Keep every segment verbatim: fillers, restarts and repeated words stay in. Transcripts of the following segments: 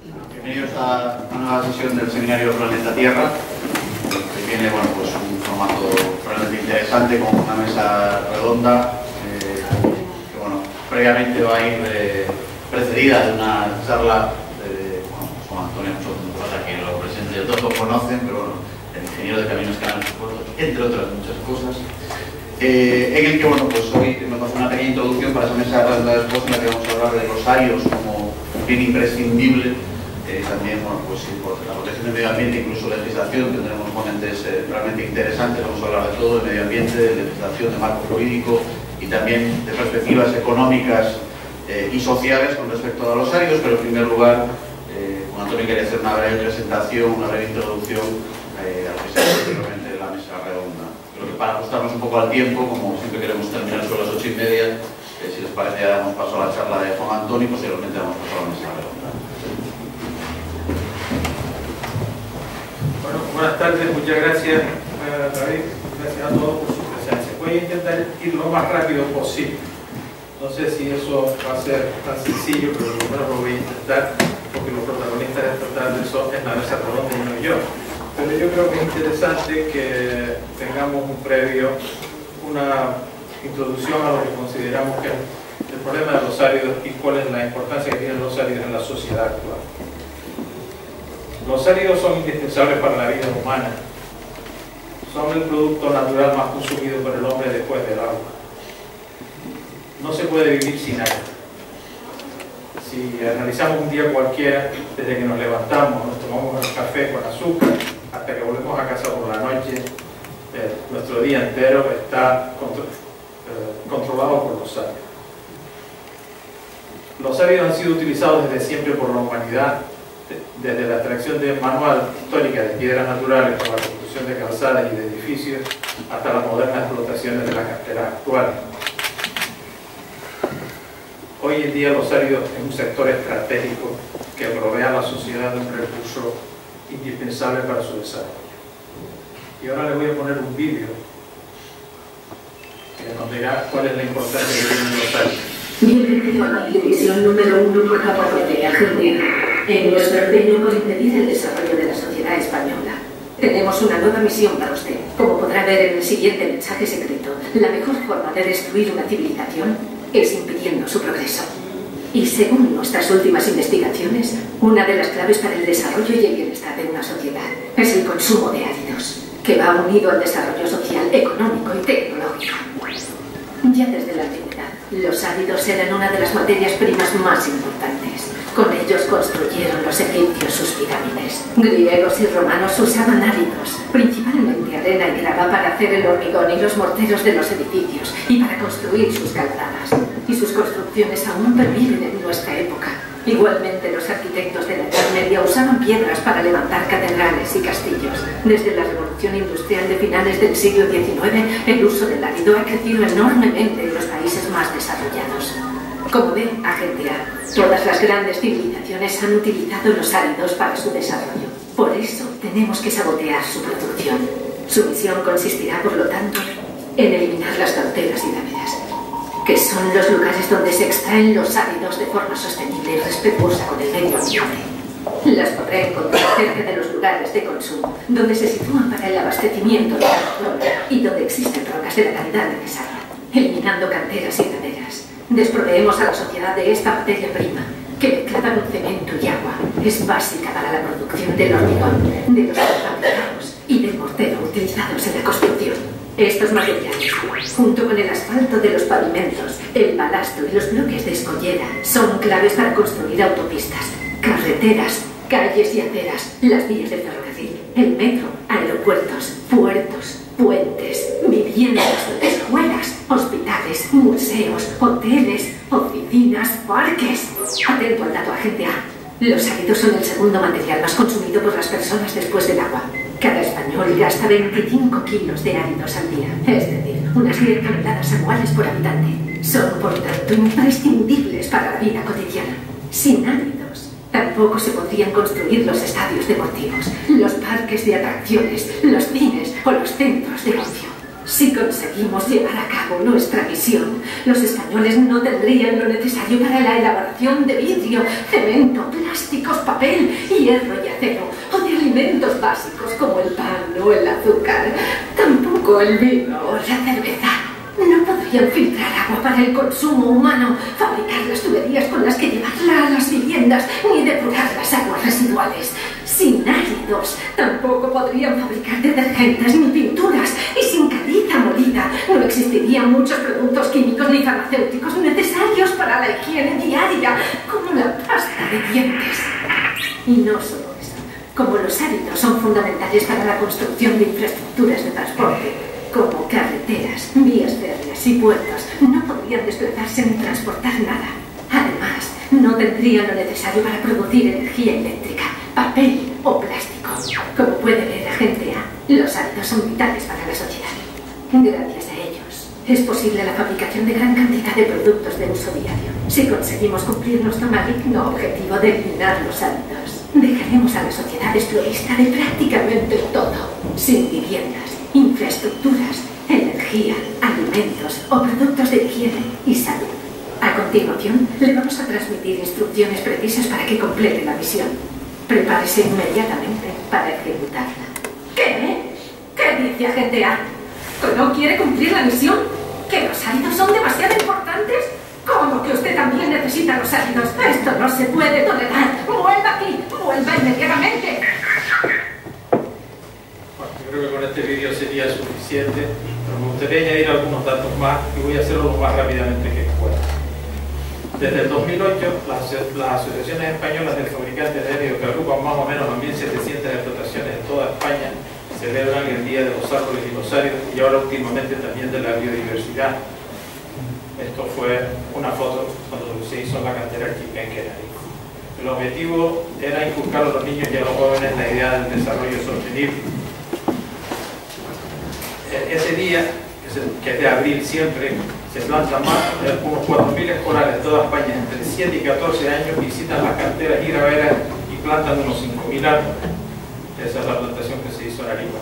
Bienvenidos a una nueva sesión del seminario Planeta Tierra, que tiene bueno, pues un formato realmente interesante con una mesa redonda eh, que bueno, previamente va a ir eh, precedida de una charla de bueno, Juan Antonio Sotomayor, que lo presente, todos lo conocen, pero bueno, el ingeniero de caminos, canales y puertos, entre otras muchas cosas. Eh, en el que, bueno, pues hoy me pasa una pequeña introducción para esa mesa redonda después, en la que vamos a hablar de los arios como bien imprescindible. Eh, también, bueno, pues sí, por la protección del medio ambiente, incluso legislación, tendremos ponentes eh, realmente interesantes. Vamos a hablar de todo, de medio ambiente, de legislación, de marco jurídico y también de perspectivas económicas eh, y sociales con respecto a los arios. Pero en primer lugar, eh, Juan Antonio quería hacer una breve presentación, una breve introducción eh, a lo que será posteriormente la mesa redonda. Creo que para ajustarnos un poco al tiempo, como siempre queremos terminar sobre las ocho y media, eh, si les parece ya damos paso a la charla de Juan Antonio y posteriormente damos paso a la mesa redonda. Bueno, buenas tardes, muchas gracias uh, David, gracias a todos por su presencia. Voy a intentar ir lo más rápido posible. No sé si eso va a ser tan sencillo, pero lo menos lo voy a intentar, porque los protagonistas de esta tarde son en la mesa redonda y no yo. Pero yo creo que es interesante que tengamos un previo, una introducción a lo que consideramos que es el problema de los áridos y cuál es la importancia que tienen los áridos en la sociedad actual. Los áridos son indispensables para la vida humana. Son el producto natural más consumido por el hombre después del agua. No se puede vivir sin agua. Si analizamos un día cualquiera, desde que nos levantamos, nos tomamos el café con azúcar, hasta que volvemos a casa por la noche, eh, nuestro día entero está contro eh, controlado por los áridos. Los áridos han sido utilizados desde siempre por la humanidad, desde la extracción de manual histórica de piedras naturales para la construcción de calzadas y de edificios hasta las modernas explotaciones de las canteras actuales. Hoy en día los áridos es un sector estratégico que provee a la sociedad de un recurso indispensable para su desarrollo. Y ahora les voy a poner un vídeo que nos dirá cuál es la importancia que tienen los áridos. Bienvenido a la división número uno por la de Argentina. En nuestro empeño por impedir el desarrollo de la sociedad española, tenemos una nueva misión para usted. Como podrá ver en el siguiente mensaje secreto, la mejor forma de destruir una civilización es impidiendo su progreso. Y según nuestras últimas investigaciones, una de las claves para el desarrollo y el bienestar de una sociedad es el consumo de áridos, que va unido al desarrollo social, económico y tecnológico. Ya desde la antigüedad, los áridos eran una de las materias primas más importantes. Con ellos construyeron los egipcios sus pirámides. Griegos y romanos usaban áridos, principalmente arena y grava, para hacer el hormigón y los morteros de los edificios y para construir sus calzadas. Y sus construcciones aún perviven en nuestra época. Igualmente, los arquitectos de la Edad Media usaban piedras para levantar catedrales y castillos. Desde la revolución industrial de finales del siglo diecinueve, el uso del árido ha crecido enormemente en los países más desarrollados. Como ve, agente A, todas las grandes civilizaciones han utilizado los áridos para su desarrollo. Por eso tenemos que sabotear su producción. Su misión consistirá, por lo tanto, en eliminar las canteras y laderas, que son los lugares donde se extraen los áridos de forma sostenible y respetuosa con el medio ambiente. Las podrá encontrar cerca de los lugares de consumo, donde se sitúan para el abastecimiento de la zona y donde existen rocas de la calidad necesaria. Eliminando canteras y laderas, desproveemos a la sociedad de esta materia prima, que mezclada con cemento y agua es básica para la producción del hormigón, de los prefabricados y del mortero utilizados en la construcción. Estos materiales, junto con el asfalto de los pavimentos, el balasto y los bloques de escollera, son claves para construir autopistas, carreteras, calles y aceras, las vías del ferrocarril, el metro, aeropuertos, puertos, puentes, viviendas, escuelas, hospitales, museos, hoteles, oficinas, parques. Atento al dato, agente A. Los áridos son el segundo material más consumido por las personas después del agua. Cada español gasta veinticinco kilos de áridos al día, es decir, unas diez toneladas anuales por habitante. Son, por tanto, imprescindibles para la vida cotidiana. Sin áridos, tampoco se podrían construir los estadios deportivos, los parques de atracciones, los cines o los centros de ocio. Si conseguimos llevar a cabo nuestra misión, los españoles no tendrían lo necesario para la elaboración de vidrio, cemento, plásticos, papel, hierro y acero, o de alimentos básicos como el pan o el azúcar. Tampoco el vino o la cerveza. No podrían filtrar agua para el consumo humano, fabricar las tuberías con las que llevarla a las viviendas, ni depurar las aguas residuales. Sin áridos, tampoco podrían fabricar detergentes ni pinturas, y sin caliza molida no existirían muchos productos químicos ni farmacéuticos necesarios para la higiene diaria, como la pasta de dientes. Y no solo eso, como los áridos son fundamentales para la construcción de infraestructuras de transporte, como carreteras, vías férreas y puertos, no podrían desplazarse ni transportar nada. Además, no tendrían lo necesario para producir energía eléctrica, papel o plástico. Como puede ver la gente A, los áridos son vitales para la sociedad. Gracias a ellos, es posible la fabricación de gran cantidad de productos de uso diario. Si conseguimos cumplir nuestro maligno objetivo de eliminar los áridos, dejaremos a la sociedad desprovista de prácticamente todo, sin viviendas, infraestructuras, energía, alimentos o productos de higiene y salud. A continuación, le vamos a transmitir instrucciones precisas para que complete la misión. Prepárese inmediatamente para ejecutarla. ¿Qué? ¿Qué dice agente A? ¿Que no quiere cumplir la misión? ¿Que los áridos son demasiado importantes? ¿Cómo que usted también necesita los áridos? Esto no se puede tolerar. ¡Vuelva aquí! ¡Vuelva inmediatamente! Bueno, yo creo que con este vídeo sería suficiente, pero me gustaría añadir algunos datos más y voy a hacerlo lo más rápidamente que pueda. Desde el dos mil ocho, las, las asociaciones españolas de fabricantes de aéreos, que agrupan más o menos a mil setecientas explotaciones en toda España, celebran el Día de los Árboles y los Áridos y ahora últimamente también de la biodiversidad. Esto fue una foto cuando se hizo en la cantera Chipenque. El objetivo era inculcar a los niños y a los jóvenes la idea del desarrollo sostenible. Ese día, que es de abril siempre, se plantan más, unos cuatro mil escolares de toda España entre siete y catorce años visitan las canteras y graveras y plantan unos cinco mil árboles. Esa es la plantación que se hizo en Arica.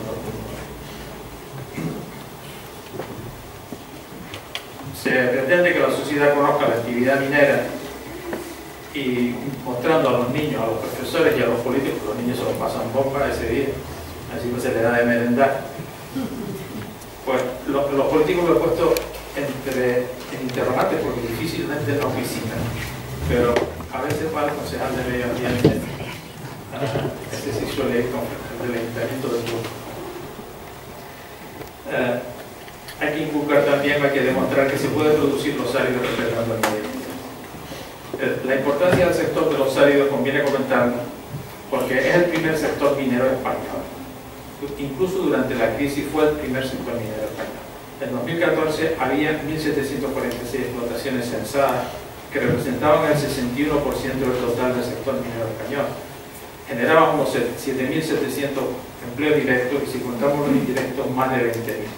Se pretende que la sociedad conozca la actividad minera y mostrando a los niños, a los profesores y a los políticos, los niños se los pasan bomba ese día, así que se les da de merendar. Pues los, los políticos lo he puesto entre en interrogantes porque difícilmente nos visitan, pero a veces va el concejal de medio ambiente, este sí suele ir con el ayuntamiento del pueblo. Eh, hay que inculcar también, hay que demostrar que se puede producir los áridos respetando el medio ambiente. Eh, la importancia del sector de los áridos conviene comentarlo porque es el primer sector minero español. Incluso durante la crisis fue el primer sector minero español. En dos mil catorce había mil setecientas cuarenta y seis explotaciones censadas que representaban el sesenta y uno por ciento del total del sector minero español. Generaban unos siete mil setecientos empleos directos y si contamos los indirectos más de veinte mil.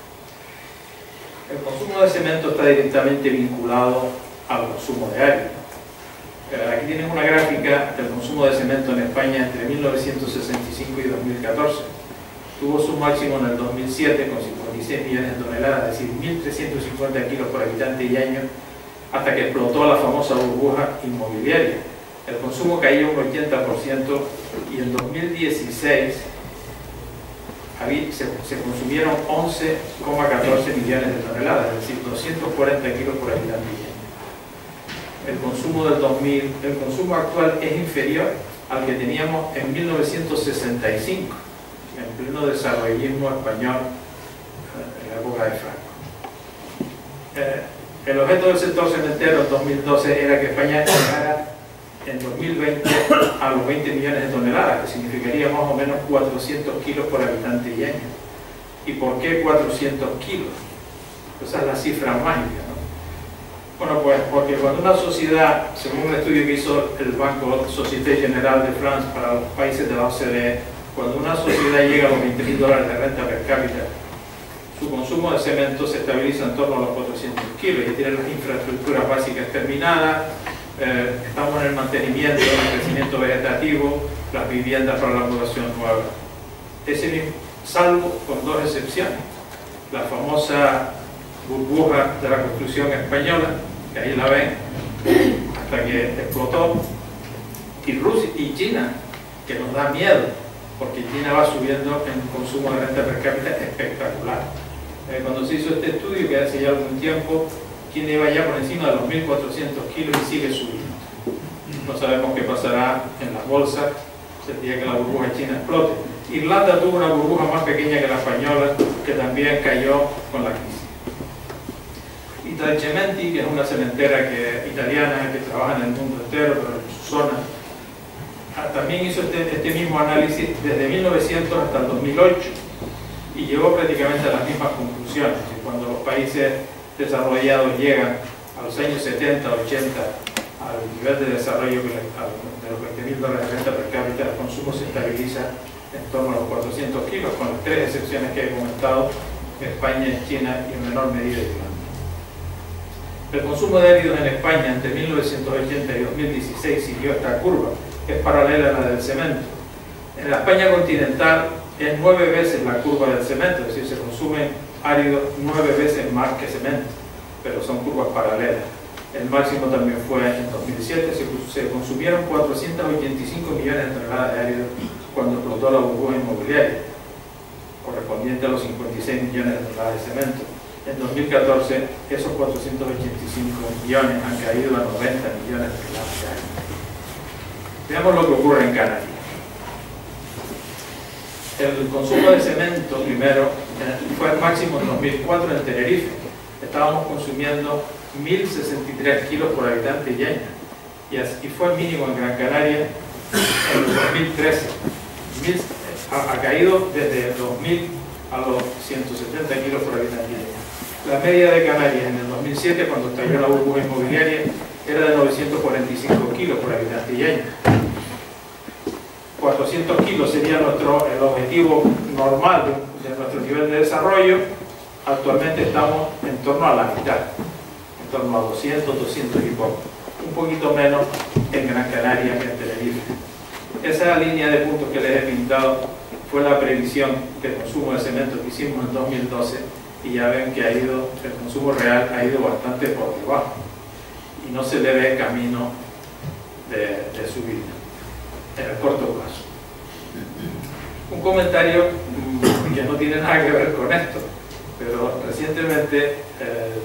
El consumo de cemento está directamente vinculado al consumo de árido. Aquí tienen una gráfica del consumo de cemento en España entre mil novecientos sesenta y cinco y dos mil catorce. Tuvo su máximo en el dos mil siete con cincuenta y seis millones de toneladas, es decir, mil trescientos cincuenta kilos por habitante y año, hasta que explotó la famosa burbuja inmobiliaria. El consumo cayó un ochenta por ciento y en dos mil dieciséis había, se, se consumieron once coma catorce millones de toneladas, es decir, doscientos cuarenta kilos por habitante y año. El consumo del dos mil, el consumo actual es inferior al que teníamos en mil novecientos sesenta y cinco. En pleno desarrollismo español en la época de Franco. Eh, el objeto del sector cementero en dos mil doce era que España llegara en dos mil veinte a los veinte millones de toneladas, que significaría más o menos cuatrocientos kilos por habitante y año. ¿Y por qué cuatrocientos kilos? Esa es la cifra mágica, ¿no? Bueno, pues porque cuando una sociedad, según un estudio que hizo el Banco Société Générale de France para los países de la O C D E, cuando una sociedad llega a los veinte mil dólares de renta per cápita, su consumo de cemento se estabiliza en torno a los cuatrocientos kilos y tiene las infraestructuras básicas terminadas, eh, estamos en el mantenimiento, el crecimiento vegetativo, las viviendas para la población nueva. Ese mismo, salvo con dos excepciones. la famosa burbuja de la construcción española, que ahí la ven, hasta que explotó, y Rusia y China, que nos da miedo, porque China va subiendo en consumo de renta per cápita espectacular. Eh, cuando se hizo este estudio, que hace ya algún tiempo, China iba ya por encima de los mil cuatrocientos kilos y sigue subiendo. No sabemos qué pasará en las bolsas el día que la burbuja china explote. Irlanda tuvo una burbuja más pequeña que la española, que también cayó con la crisis. Italcementi, que es una cementera que, italiana que trabaja en el mundo entero, pero en su zona, también hizo este, este mismo análisis desde mil novecientos hasta el dos mil ocho y llegó prácticamente a las mismas conclusiones. Cuando los países desarrollados llegan a los años setenta, ochenta al nivel de desarrollo de los veinte mil dólares de renta per cápita, el consumo se estabiliza en torno a los cuatrocientos kilos, con las tres excepciones que he comentado: España, China y en menor medida Irlanda. El consumo de áridos en España entre mil novecientos ochenta y dos mil dieciséis siguió esta curva, que es paralela a la del cemento. En la España continental es nueve veces la curva del cemento, es decir, se consumen áridos nueve veces más que cemento, pero son curvas paralelas. El máximo también fue en dos mil siete, se, se consumieron cuatrocientos ochenta y cinco millones de toneladas de áridos cuando explotó la burbuja inmobiliaria, correspondiente a los cincuenta y seis millones de toneladas de cemento. En dos mil catorce, esos cuatrocientos ochenta y cinco millones han caído a noventa millones de toneladas de áridos. Veamos lo que ocurre en Canarias. El consumo de cemento, primero, fue el máximo en dos mil cuatro en Tenerife. Estábamos consumiendo mil sesenta y tres kilos por habitante y año. Y, así, y fue el mínimo en Gran Canaria en el dos mil trece. Mil, ha, ha caído desde dos mil a los ciento setenta kilos por habitante y año. La media de Canarias en el dos mil siete, cuando estalló la burbuja inmobiliaria, era de novecientos cuarenta y cinco kilos por habitante y año. cuatrocientos kilos sería nuestro, el objetivo normal de, de nuestro nivel de desarrollo. Actualmente estamos en torno a la mitad, en torno a doscientos, doscientos y poco, un poquito menos en Gran Canaria que en Tenerife. Esa línea de puntos que les he pintado fue la previsión de consumo de cemento que hicimos en dos mil doce, y ya ven que ha ido, el consumo real ha ido bastante por debajo y no se le ve camino de, de subida en el corto plazo. Un comentario mmm, que no tiene nada que ver con esto, pero recientemente el,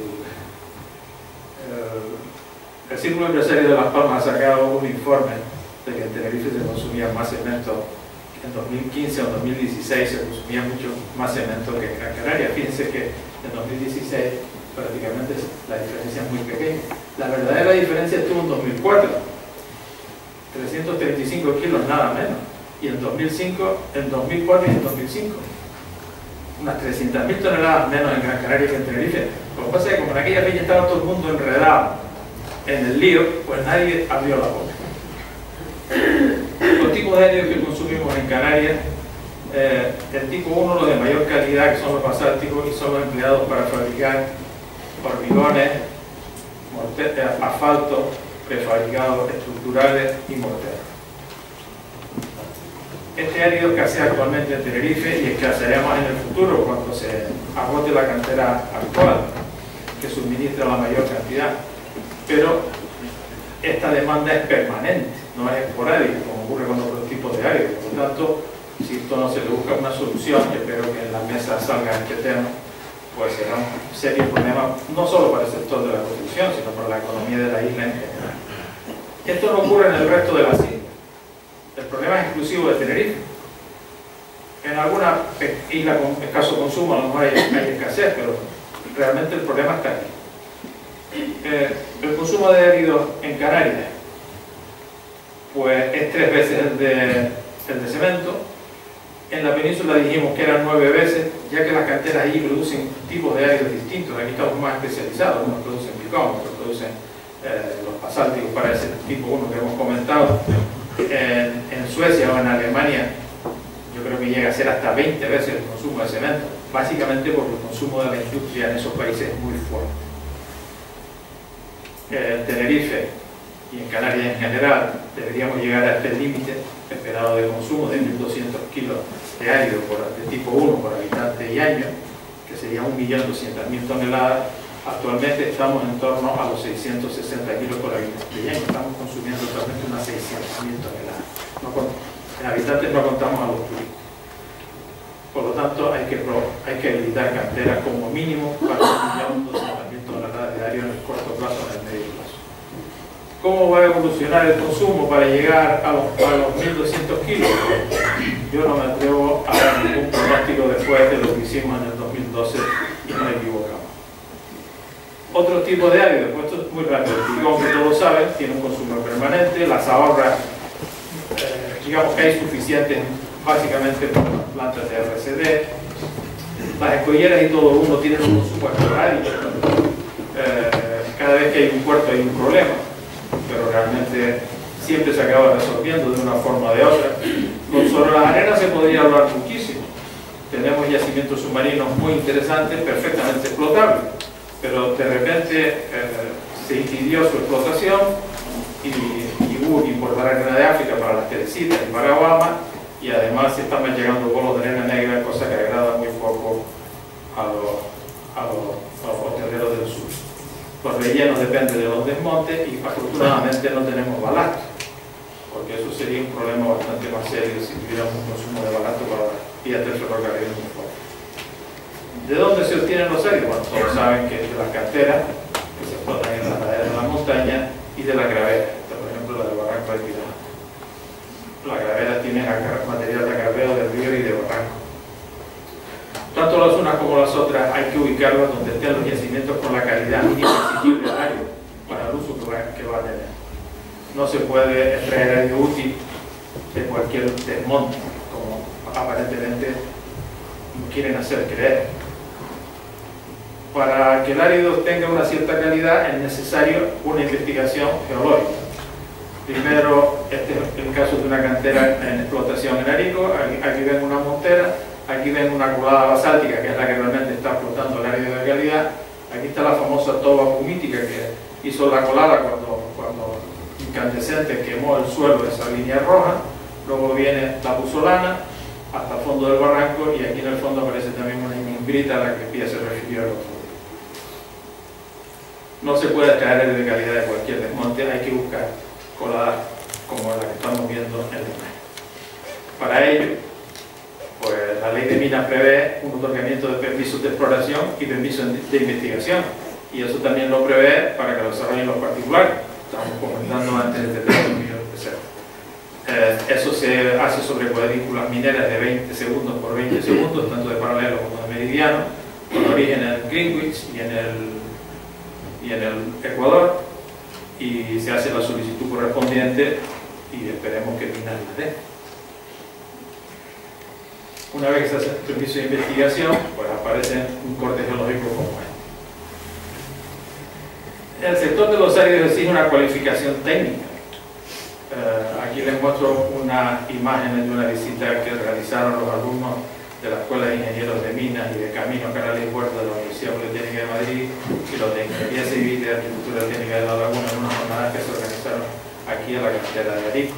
el, el Círculo Empresario de Las Palmas ha sacado un informe de que en Tenerife se consumía más cemento. En dos mil quince o dos mil dieciséis se consumía mucho más cemento que en Gran Canaria. Fíjense que en dos mil dieciséis prácticamente la diferencia es muy pequeña. La verdadera diferencia estuvo en dos mil cuatro, trescientos treinta y cinco kilos nada menos, y en dos mil cinco, en dos mil cuatro y en dos mil cinco unas trescientas mil toneladas menos en Gran Canaria que en Tenerife. Lo que pasa es que como en aquella fecha estaba todo el mundo enredado en el lío, pues nadie abrió la boca. Los tipos de áridos que consumimos en Canarias, eh, el tipo uno, los de mayor calidad, que son los basálticos, y son los empleados para fabricar hormigones, asfalto, prefabricados estructurales y morteros. Este árido escasea actualmente en Tenerife y escaseará más en el futuro cuando se agote la cantera actual que suministra la mayor cantidad. Pero esta demanda es permanente, no es esporádica como ocurre con otros tipos de áridos. Por lo tanto, si esto no se le busca una solución, y espero que en la mesa salga este tema, pues será un serio problema no solo para el sector de la construcción, sino para la economía de la isla en general. Esto no ocurre en el resto de las islas. El problema es exclusivo de Tenerife. En alguna isla con escaso consumo a lo mejor hay, hay escasez, pero realmente el problema está aquí. Eh, el consumo de áridos en Canarias pues es tres veces el de, el de cemento. En la península dijimos que eran nueve veces, ya que las canteras allí producen tipos de áridos distintos. Aquí estamos más especializados, unos producen bicón, otros producen eh, los basálticos para ese tipo uno que hemos comentado. En, en Suecia o en Alemania yo creo que llega a ser hasta veinte veces el consumo de cemento, básicamente porque el consumo de la industria en esos países es muy fuerte. En Tenerife y en Canarias en general deberíamos llegar a este límite esperado de consumo de mil doscientos kilos de árido por, de tipo uno por habitante y año, que sería un millón doscientas mil toneladas. Actualmente estamos en torno a los seiscientos sesenta kilos por habitante. Ya estamos consumiendo actualmente unas seiscientas mil toneladas. No, en habitantes no contamos a los turistas. Por lo tanto, hay que, hay que habilitar canteras como mínimo para un millón doscientas mil toneladas diarias en el corto plazo, en el medio plazo. ¿Cómo va a evolucionar el consumo para llegar a los, a los mil doscientos kilos? Yo no me atrevo a dar ningún pronóstico después de lo que hicimos en el dos mil doce y nos equivocamos. Otro tipo de árido, pues esto es muy rápido. El tigón, que todos saben, tiene un consumo permanente. Las ahorras, eh, digamos que hay suficientes básicamente por las plantas de R C D. Las escolleras y todo uno tienen un consumo esporádico. Eh, cada vez que hay un puerto hay un problema, pero realmente siempre se acaba resolviendo de una forma o de otra. Con sobre las arenas se podría hablar muchísimo. Tenemos yacimientos submarinos muy interesantes, perfectamente explotables, pero de repente eh, se impidió su explotación y, y hubo que importar arena de África para las Teresitas y para Guama, y además están llegando bolos de arena negra, cosa que agrada muy poco a los, a los, a los hoteleros del sur. Los rellenos dependen de los desmontes y afortunadamente no tenemos balasto, porque eso sería un problema bastante más serio si tuviéramos un consumo de balasto para las vías del ferrocarril muy fuerte. ¿De dónde se obtienen los áridos? Bueno, todos saben que es de las canteras que se explotan en las laderas de la montaña y de la gravera, por ejemplo la del barranco de Pirana. La gravera tiene material de acarreo del río y de barranco. Tanto las unas como las otras hay que ubicarlas donde estén los yacimientos con la calidad mínima exigible al árido para el uso que va, que va a tener. No se puede extraer árido útil de cualquier desmonte, como aparentemente quieren hacer creer. Para que el árido tenga una cierta calidad es necesario una investigación geológica. Primero, este es el caso de una cantera en explotación en Arico. Aquí, aquí ven una montera, aquí ven una colada basáltica, que es la que realmente está explotando el árido de calidad. Aquí está la famosa toba pumítica que hizo la colada cuando, cuando incandescente quemó el suelo de esa línea roja. Luego viene la pusolana hasta el fondo del barranco, y aquí en el fondo aparece también una imbrita a la que Pía se refirió al otro día. No se puede extraer árido de calidad de cualquier desmonte, hay que buscar coladas como la que estamos viendo en el imagen. Para ello, pues la ley de minas prevé un otorgamiento de permisos de exploración y permisos de investigación, y eso también lo prevé para que lo desarrollen los particulares. Estamos comentando antes de treinta millones de pesos. Eh, eso se hace sobre cuadrículas mineras de veinte segundos por veinte segundos, tanto de paralelo como de meridiano, con origen en Greenwich y en el, y en el Ecuador, y se hace la solicitud correspondiente y esperemos que Minas la dé. Una vez que se hace el permiso de investigación, pues aparece un corte geológico como este. El sector de los áridos exige una cualificación técnica. Uh, aquí les muestro unas imágenes de una visita que realizaron los alumnos de la Escuela de Ingenieros de Minas y de Caminos, Canales y Puertos de la Universidad Politécnica de Madrid, y los de Ingeniería Civil y de Arquitectura Técnica de La Laguna, en unas jornadas que se organizaron aquí en la cantera de Arico.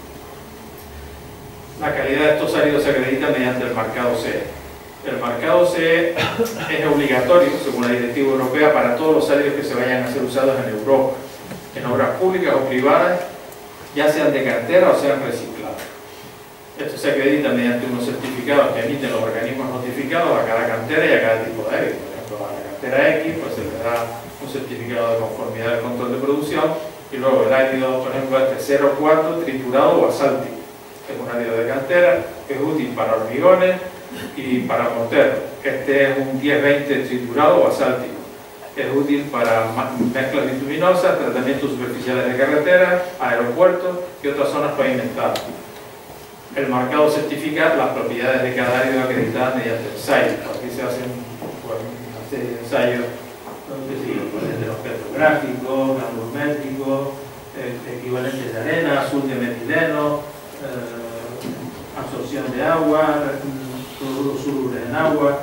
La calidad de estos áridos se acredita mediante el marcado C E. El marcado C E es obligatorio, según la directiva europea, para todos los áridos que se vayan a ser usados en Europa, en obras públicas o privadas, ya sean de cantera o sean reciclados. Esto se acredita mediante unos certificados que emiten los organismos notificados a cada cantera y a cada tipo de árido. Por ejemplo, a la cantera X pues se le da un certificado de conformidad del control de producción, y luego el árido, por ejemplo, este cero cuatro triturado o basáltico. Es un árido de cantera que es útil para hormigones y para morteros. Este es un diez veinte triturado o basáltico. Es útil para mezclas bituminosas, tratamientos superficiales de carreteras, aeropuertos y otras zonas pavimentadas. El marcado certifica las propiedades de cada árido acreditadas mediante ensayos. Aquí se hacen pues, una serie de ensayos desde los petrográficos, granulométricos, eh, equivalentes de arena, azul de metileno, eh, absorción de agua, cloruro soluble en agua.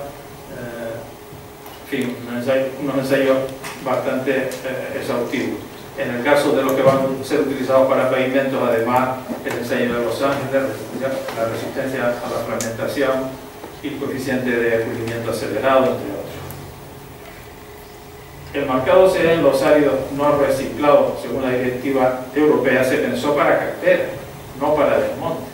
En fin, unos ensayos, unos ensayos bastante eh, exhaustivos. En el caso de los que van a ser utilizados para pavimentos, además el ensayo de Los Ángeles, la resistencia a la fragmentación, y el coeficiente de pulimiento acelerado, entre otros. El marcado C E en los áridos no reciclados, según la directiva europea, se pensó para cantera, no para desmonte.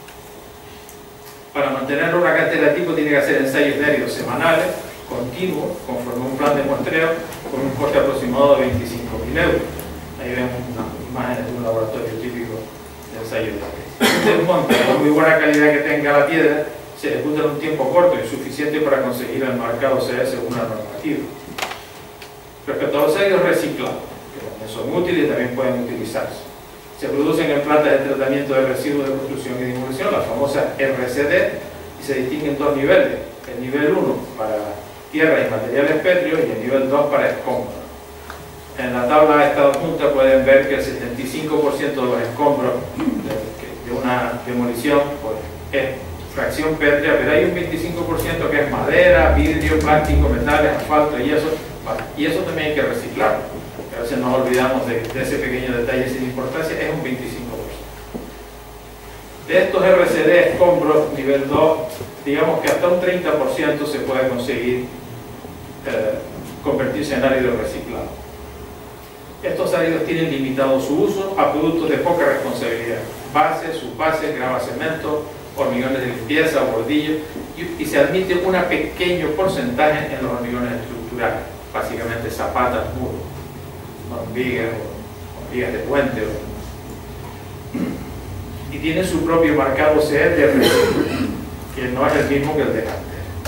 Para mantener una cantera tipo tiene que hacer ensayos de áridos semanales, continuos, conforme a un plan de muestreo, con un coste aproximado de veinticinco mil euros. Ahí vemos unas imágenes de un laboratorio típico de ensayo de áridos. Un desmonte con muy buena calidad que tenga la piedra se ejecuta en un tiempo corto y suficiente para conseguir el marcado C E según la normativa. Respecto a los áridos reciclados, que también son útiles y también pueden utilizarse, se producen en plantas de tratamiento de residuos de construcción y demolición, la famosa R C D, y se distinguen dos niveles: el nivel uno para tierra y materiales pétreos y el nivel dos para escombros. En la tabla esta adjunta pueden ver que el setenta y cinco por ciento de los escombros de, de una demolición pues, es fracción pétrea, pero hay un veinticinco por ciento que es madera, vidrio, plástico, metales, asfalto y eso, y eso también hay que reciclar. A veces nos olvidamos de, de ese pequeño detalle sin importancia, es un veinticinco por ciento. De estos R C D escombros nivel dos, digamos que hasta un treinta por ciento se puede conseguir eh, convertirse en árido reciclado. Estos áridos tienen limitado su uso a productos de poca responsabilidad: bases, subbases, grava cemento, hormigones de limpieza, bordillos, y, y se admite un pequeño porcentaje en los hormigones estructurales, básicamente zapatas, muros, no, vigas o vigas de puente. O... y tiene su propio marcado C E de residuo, que no es el mismo que el de cantera.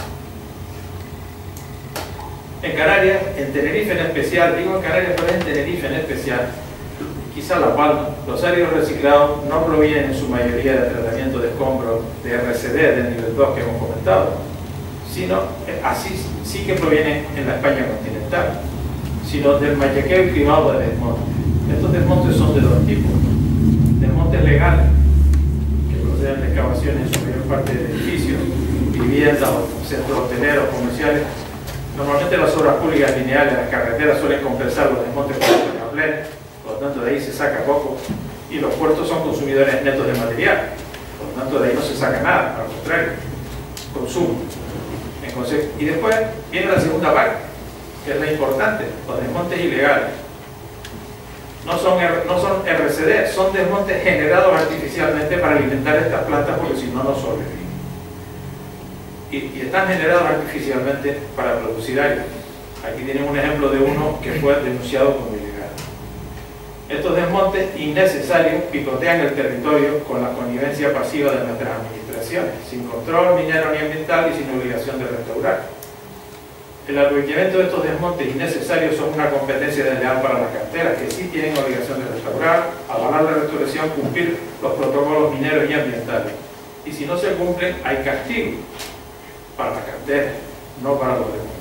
En Canarias, en Tenerife en especial, digo en Canarias, pero en Tenerife en especial, quizá La Palma, los áridos reciclados no provienen en su mayoría de tratamiento de escombros de R C D del nivel dos que hemos comentado, sino así sí que provienen en la España continental, sino del mayaqueo y cribado de desmontes. Estos desmontes son de dos tipos: desmontes legales, que proceden de excavaciones en su mayor parte de edificios, viviendas, centros hoteleros, comerciales. Normalmente las obras públicas lineales, las carreteras, suelen compensar los desmontes con los terraplenes, por lo tanto de ahí se saca poco, y los puertos son consumidores netos de material, por lo tanto de ahí no se saca nada, al contrario, consumo. Y después viene la segunda parte, que es la importante: los desmontes ilegales. No son, no son R C D, son desmontes generados artificialmente para alimentar estas plantas, porque si no, no sobreviven. Y, y están generados artificialmente para producir aire. Aquí tienen un ejemplo de uno que fue denunciado como ilegal. Estos desmontes innecesarios picotean el territorio con la connivencia pasiva de nuestras administraciones, sin control minero ni ambiental y sin obligación de restaurar. El aprovechamiento de estos desmontes innecesarios son una competencia desleal para las canteras, que sí tienen obligación de restaurar, avalar la restauración, cumplir los protocolos mineros y ambientales. Y si no se cumplen, hay castigo para las canteras, no para los desmontes.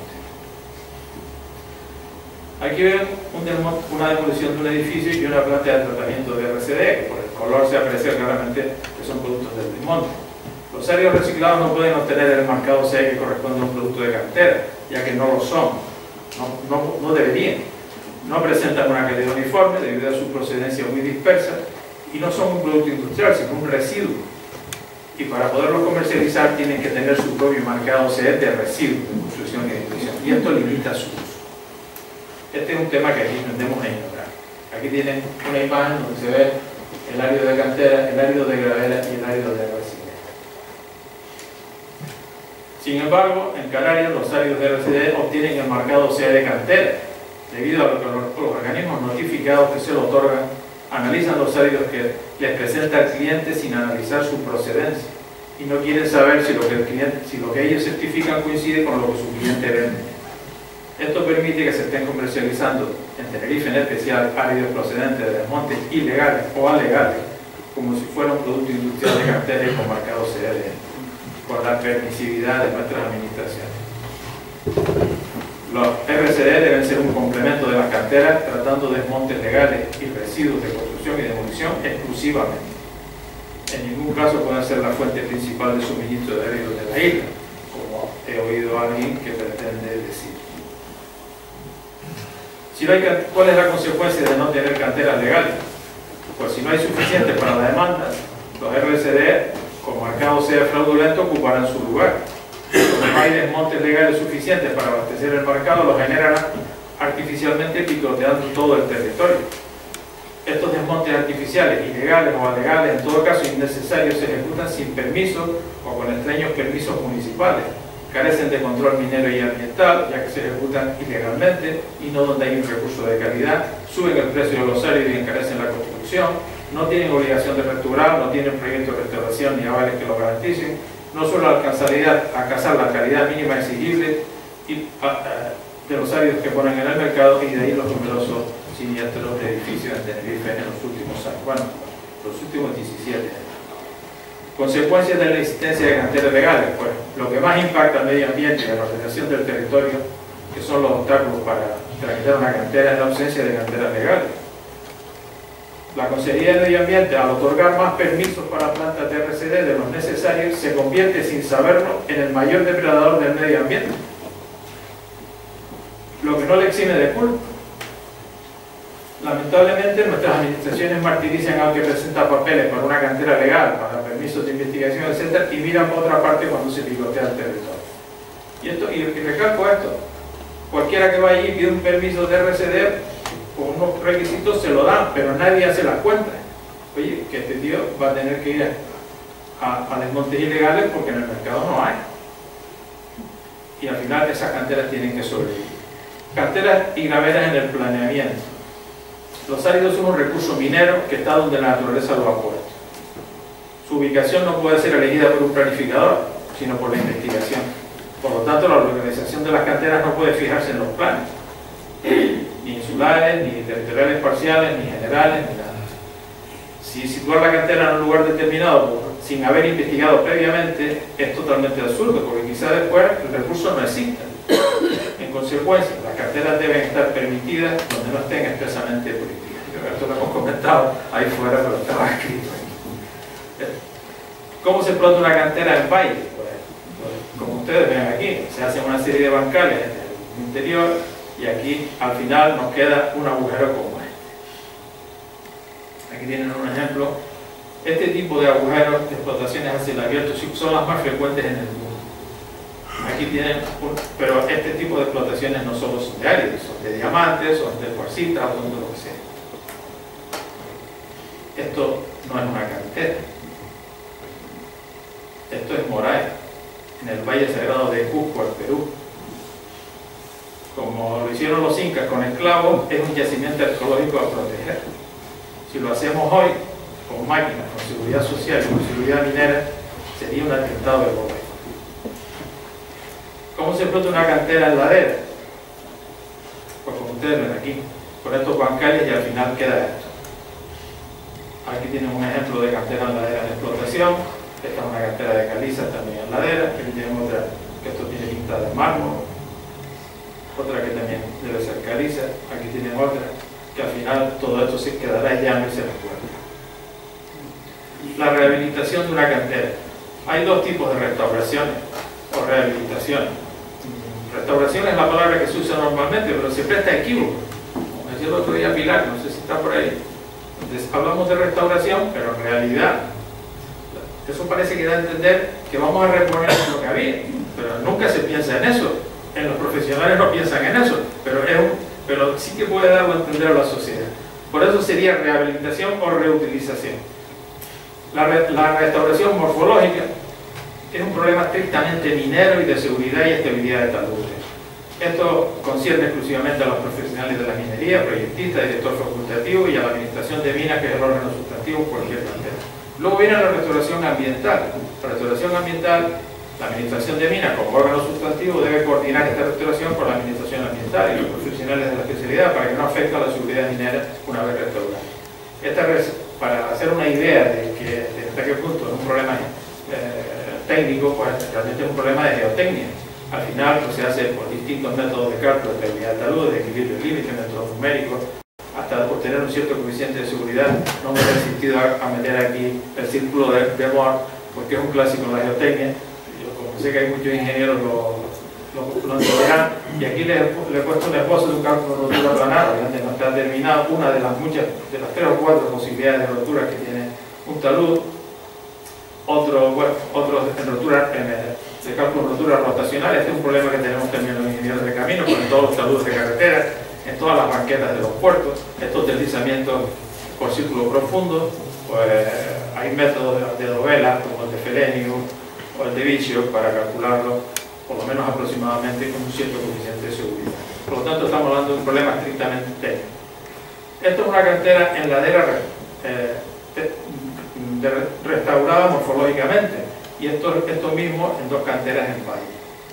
Aquí ven un desmonte, una demolición de un edificio y una planta de tratamiento de R C D, que por el color se aprecia claramente que son productos del desmonte. Los áridos reciclados no pueden obtener el marcado C E que corresponde a un producto de cantera, ya que no lo son, no, no, no deberían. No presentan una calidad uniforme debido a su procedencia muy dispersa y no son un producto industrial, sino un residuo. Y para poderlos comercializar tienen que tener su propio marcado C E de residuo de construcción y demolición, y esto limita su uso. Este es un tema que aquí tendemos a ignorar. Aquí tienen una imagen donde se ve el árido de cantera, el árido de gravela y el árido de R C D. Sin embargo, en Canarias los áridos de R C D obtienen el marcado C E de cantera, debido a lo que los, los organismos notificados que se lo otorgan analizan los áridos que les presenta el cliente sin analizar su procedencia, y no quieren saber si lo que, el cliente, si lo que ellos certifican coincide con lo que su cliente vende. Esto permite que se estén comercializando, en Tenerife en especial, áridos procedentes de desmontes ilegales o alegales, como si fuera un producto industrial de cantera y con marcado C E D, por la permisividad de nuestras administraciones. Los R C D deben ser un complemento de las canteras, tratando desmontes legales y residuos de construcción y demolición exclusivamente. En ningún caso pueden ser la fuente principal de suministro de áridos de la isla, como he oído a alguien que pretende decir. Si no hay, ¿cuál es la consecuencia de no tener canteras legales? Pues si no hay suficiente para la demanda, los R C D con marcado C E fraudulento ocuparán su lugar. no hay desmontes legales suficientes para abastecer el mercado, lo generan artificialmente picoteando todo el territorio. Estos desmontes artificiales, ilegales o alegales, en todo caso innecesarios, se ejecutan sin permiso o con extraños permisos municipales. Carecen de control minero y ambiental, ya que se ejecutan ilegalmente y no donde hay un recurso de calidad, suben el precio de los áridos y encarecen la construcción, no tienen obligación de restaurar, no tienen proyecto de restauración ni avales que lo garanticen, no solo alcanzar la calidad mínima exigible y, a, de los áridos que ponen en el mercado, y de ahí los numerosos siniestros de edificios en Tenerife en los últimos años, bueno, los últimos diecisiete años. Consecuencias de la existencia de canteras legales, pues lo que más impacta al medio ambiente y a la ordenación del territorio, que son los obstáculos para tramitar una cantera, es la ausencia de canteras legales. La Consejería de Medio Ambiente, al otorgar más permisos para plantas de R C D de los necesarios, se convierte, sin saberlo, en el mayor depredador del medio ambiente, lo que no le exime de culpa. Lamentablemente, nuestras administraciones martirizan al que presenta papeles para una cantera legal, para permisos de investigación, etcétera, y miran por otra parte cuando se picotea el territorio. Y, esto, y, y recalco esto, cualquiera que vaya y pide un permiso de R C D, con unos requisitos se lo dan, pero nadie hace las cuentas. Oye, que este tío va a tener que ir a, a, a desmontes ilegales porque en el mercado no hay. Y al final esas canteras tienen que sobrevivir. Canteras y graveras en el planeamiento. Los áridos son un recurso minero que está donde la naturaleza lo ha puesto. Su ubicación no puede ser elegida por un planificador, sino por la investigación. Por lo tanto, la organización de las canteras no puede fijarse en los planes, ni insulares, ni territoriales parciales, ni generales, ni nada. Si situar la cantera en un lugar determinado sin haber investigado previamente es totalmente absurdo, porque quizá después el recurso no existe. En consecuencia, las canteras deben estar permitidas donde no estén expresamente prohibidas. Esto lo hemos comentado ahí fuera, pero estaba escrito ahí. ¿Cómo se explota una cantera en valle? Pues, pues, como ustedes ven aquí, se hacen una serie de bancales en el interior y aquí al final nos queda un agujero como este. Aquí tienen un ejemplo. Este tipo de agujeros de explotaciones a cielo abierto son las más frecuentes en el mundo. Aquí tienen, un, pero este tipo de explotaciones no solo son de áridos, son de diamantes, son de cuarcitas, son de lo que sea. Esto no es una cantera. Esto es Moray, en el Valle Sagrado de Cusco, el Perú. Como lo hicieron los incas con esclavos, es un yacimiento arqueológico a proteger. Si lo hacemos hoy, con máquinas, con seguridad social y con seguridad minera, sería un atentado de bomba. ¿Cómo se explota una cantera en ladera? Pues como ustedes ven aquí, con estos bancales y al final queda esto. Aquí tienen un ejemplo de cantera en ladera de explotación. Esta es una cantera de caliza también en ladera. Aquí tienen otra que esto tiene pinta de mármol. Otra que también debe ser caliza. Aquí tienen otra que al final todo esto se quedará llano y se recuerda. La rehabilitación de una cantera. Hay dos tipos de restauraciones o rehabilitaciones. Restauración es la palabra que se usa normalmente, pero se presta equívoco. Como decía el otro día Pilar, no sé si está por ahí. Entonces, hablamos de restauración, pero en realidad eso parece que da a entender que vamos a reponer lo que había, pero nunca se piensa en eso. En los profesionales no piensan en eso, pero, es un, pero sí que puede darlo a entender a la sociedad. Por eso sería rehabilitación o reutilización. La, re, la restauración morfológica es un problema estrictamente minero y de seguridad y estabilidad de taludes. Esto concierne exclusivamente a los profesionales de la minería, proyectistas, director facultativo y a la administración de minas, que es el órgano sustantivo en cualquier cantera. Luego viene la restauración ambiental. La restauración ambiental, la administración de minas como órgano sustantivo debe coordinar esta restauración con la administración ambiental y los profesionales de la especialidad para que no afecte a la seguridad minera una vez restaurada. Esta vez, para hacer una idea de, que, de hasta qué punto es un problema eh, técnico, pues realmente es un problema de geotecnia. Al final pues, se hace por distintos métodos de cálculo de estabilidad de talud, de equilibrio límite, métodos numéricos, hasta obtener un cierto coeficiente de seguridad. No me he resistido a, a meter aquí el círculo de, de Moore, porque es un clásico en la geotecnia. Yo, como sé que hay muchos ingenieros, lo, lo, lo entenderán. Y aquí le, le he puesto un esbozo de un cálculo de rotura planar, donde no está determinada una de las muchas, de las tres o cuatro posibilidades de rotura que tiene un talud. Otro, bueno, otro en rotura en de cálculo de roturas rotacionales. Este es un problema que tenemos también los ingenieros de camino, con todos los taludes de carretera, en todas las banquetas de los puertos, estos deslizamientos por círculo profundo. Pues hay métodos de, de dovela, como el de Felenio o el de Vicio, para calcularlo por lo menos aproximadamente con un cierto coeficiente de seguridad. Por lo tanto, estamos hablando de un problema estrictamente técnico. Esto es una cantera en ladera eh, de, de, restaurada morfológicamente, y esto, esto mismo en dos canteras en valle.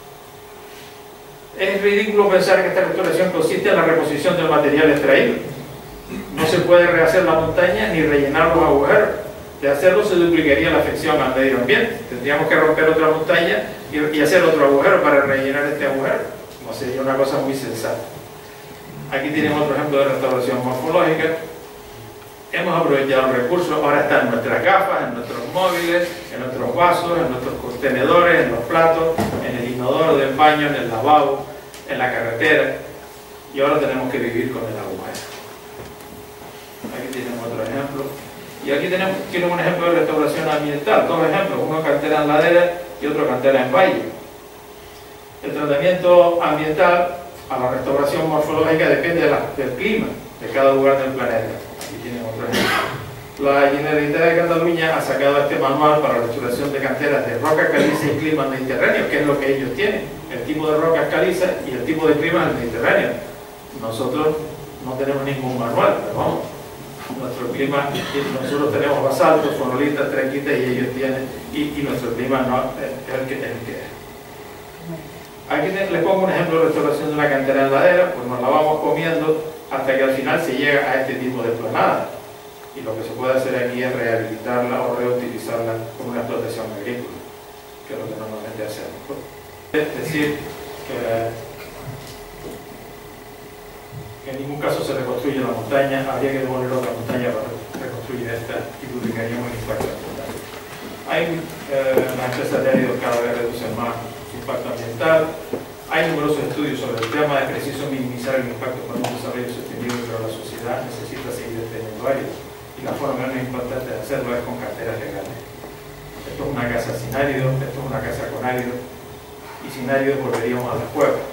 Es ridículo pensar que esta restauración consiste en la reposición del material extraído. No se puede rehacer la montaña ni rellenar los agujeros. De hacerlo se duplicaría la afección al medio ambiente. Tendríamos que romper otra montaña y, y hacer otro agujero para rellenar este agujero. No sería una cosa muy sensata. Aquí tenemos otro ejemplo de restauración morfológica. Hemos aprovechado el recurso, ahora está en nuestras gafas, en nuestros móviles, en nuestros vasos, en nuestros contenedores, en los platos, en el inodoro del baño, en el lavabo, en la carretera. Y ahora tenemos que vivir con el agujero. Aquí tenemos otro ejemplo. Y aquí tenemos, tiene un ejemplo de restauración ambiental, dos ejemplos, uno cantera en ladera y otro cantera en valle. El tratamiento ambiental a la restauración morfológica depende de la, del clima de cada lugar del planeta. Aquí tienen otro ejemplo. La Generalitat de Cataluña ha sacado este manual para la restauración de canteras de roca caliza y clima mediterráneo, que es lo que ellos tienen, el tipo de rocas caliza y el tipo de clima del Mediterráneo. Nosotros no tenemos ningún manual, pero vamos. Nuestro clima, nosotros tenemos basaltos, fonolitas, trequitas y ellos tienen, y, y nuestro clima no es el que, el que es. Aquí les pongo un ejemplo de restauración de una cantera en ladera, pues nos la vamos comiendo hasta que al final se llega a este tipo de planada. Y lo que se puede hacer aquí es rehabilitarla o reutilizarla como una explotación agrícola, que es lo que normalmente hacemos. Es decir, que en ningún caso se reconstruye la montaña, habría que demoler otra montaña para reconstruir esta y duplicaríamos el impacto ambiental. Hay, eh, las empresas de áridos cada vez reducen más su impacto ambiental. Hay numerosos estudios sobre el tema, es preciso minimizar el impacto con un desarrollo sostenible, pero la sociedad necesita seguir deteniendo áridos. Y la forma menos importante de hacerlo es con canteras legales. Esto es una casa sin áridos, esto es una casa con áridos, y sin áridos volveríamos a las cuevas.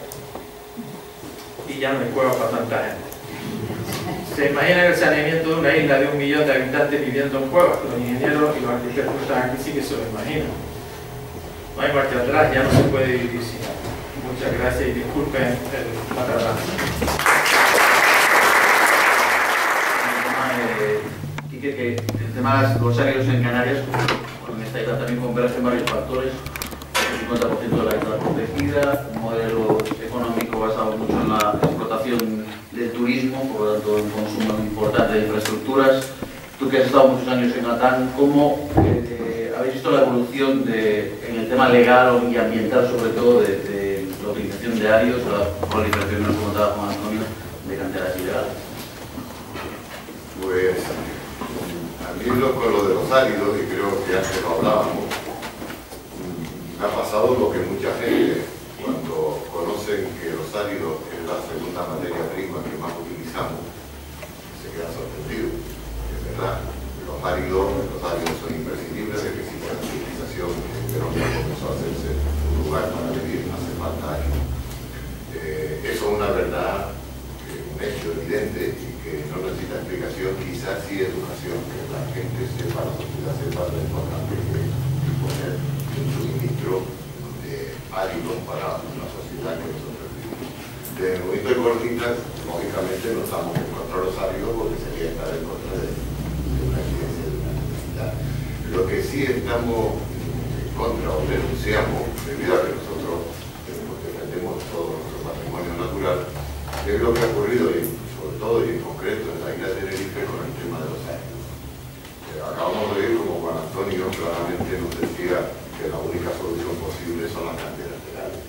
Y ya no hay cuevas para tanta gente. ¿Se imaginan el saneamiento de una isla de un millón de habitantes viviendo en cuevas? Los ingenieros y los arquitectos que están aquí sí que se lo imaginan. No hay marcha atrás, ya no se puede vivir sin nada. Muchas gracias y disculpen el, la tardanza. Quique, que el tema de los áridos en Canarias, con esta isla también convergen varios factores. El cincuenta por ciento de la isla protegida, un modelo económico basado mucho en la explotación del turismo, por lo tanto un consumo importante de infraestructuras. Tú que has estado muchos años en Atán, ¿cómo eh, habéis visto la evolución de, en el tema legal y ambiental, sobre todo, de, de la utilización de áridos, la proliferación, nos comentaba Juan Antonio, de canteras ilegales? Pues a mí lo, con lo de los áridos, y creo que antes lo hablábamos, me ha pasado lo que mucha gente, cuando conocen que los áridos es la segunda materia prima que más utilizamos, se queda sorprendido. Es verdad, los áridos, los áridos son imprescindibles, de que si la civilización de los que comenzó a hacerse un lugar para vivir, hace falta áridos. Eh, eso es una verdad, eh, un hecho evidente y que no necesita explicación, quizás sí educación, que la gente sepa, la sociedad sepa lo importante que es disponer un suministro de áridos para la sociedad que nosotros vivimos. Desde el movimiento de Gorditas, lógicamente no estamos en contra de los áridos porque sería estar en contra de, de una evidencia, de una necesidad. Lo que sí estamos en contra o denunciamos, debido a que nosotros defendemos todo nuestro patrimonio natural, es lo que ha ocurrido, y sobre todo y en concreto en la isla de Tenerife, con el tema de los áridos. Eh, acabamos de ver como Juan Antonio claramente nos decía que la única solución posible son las canteras legales.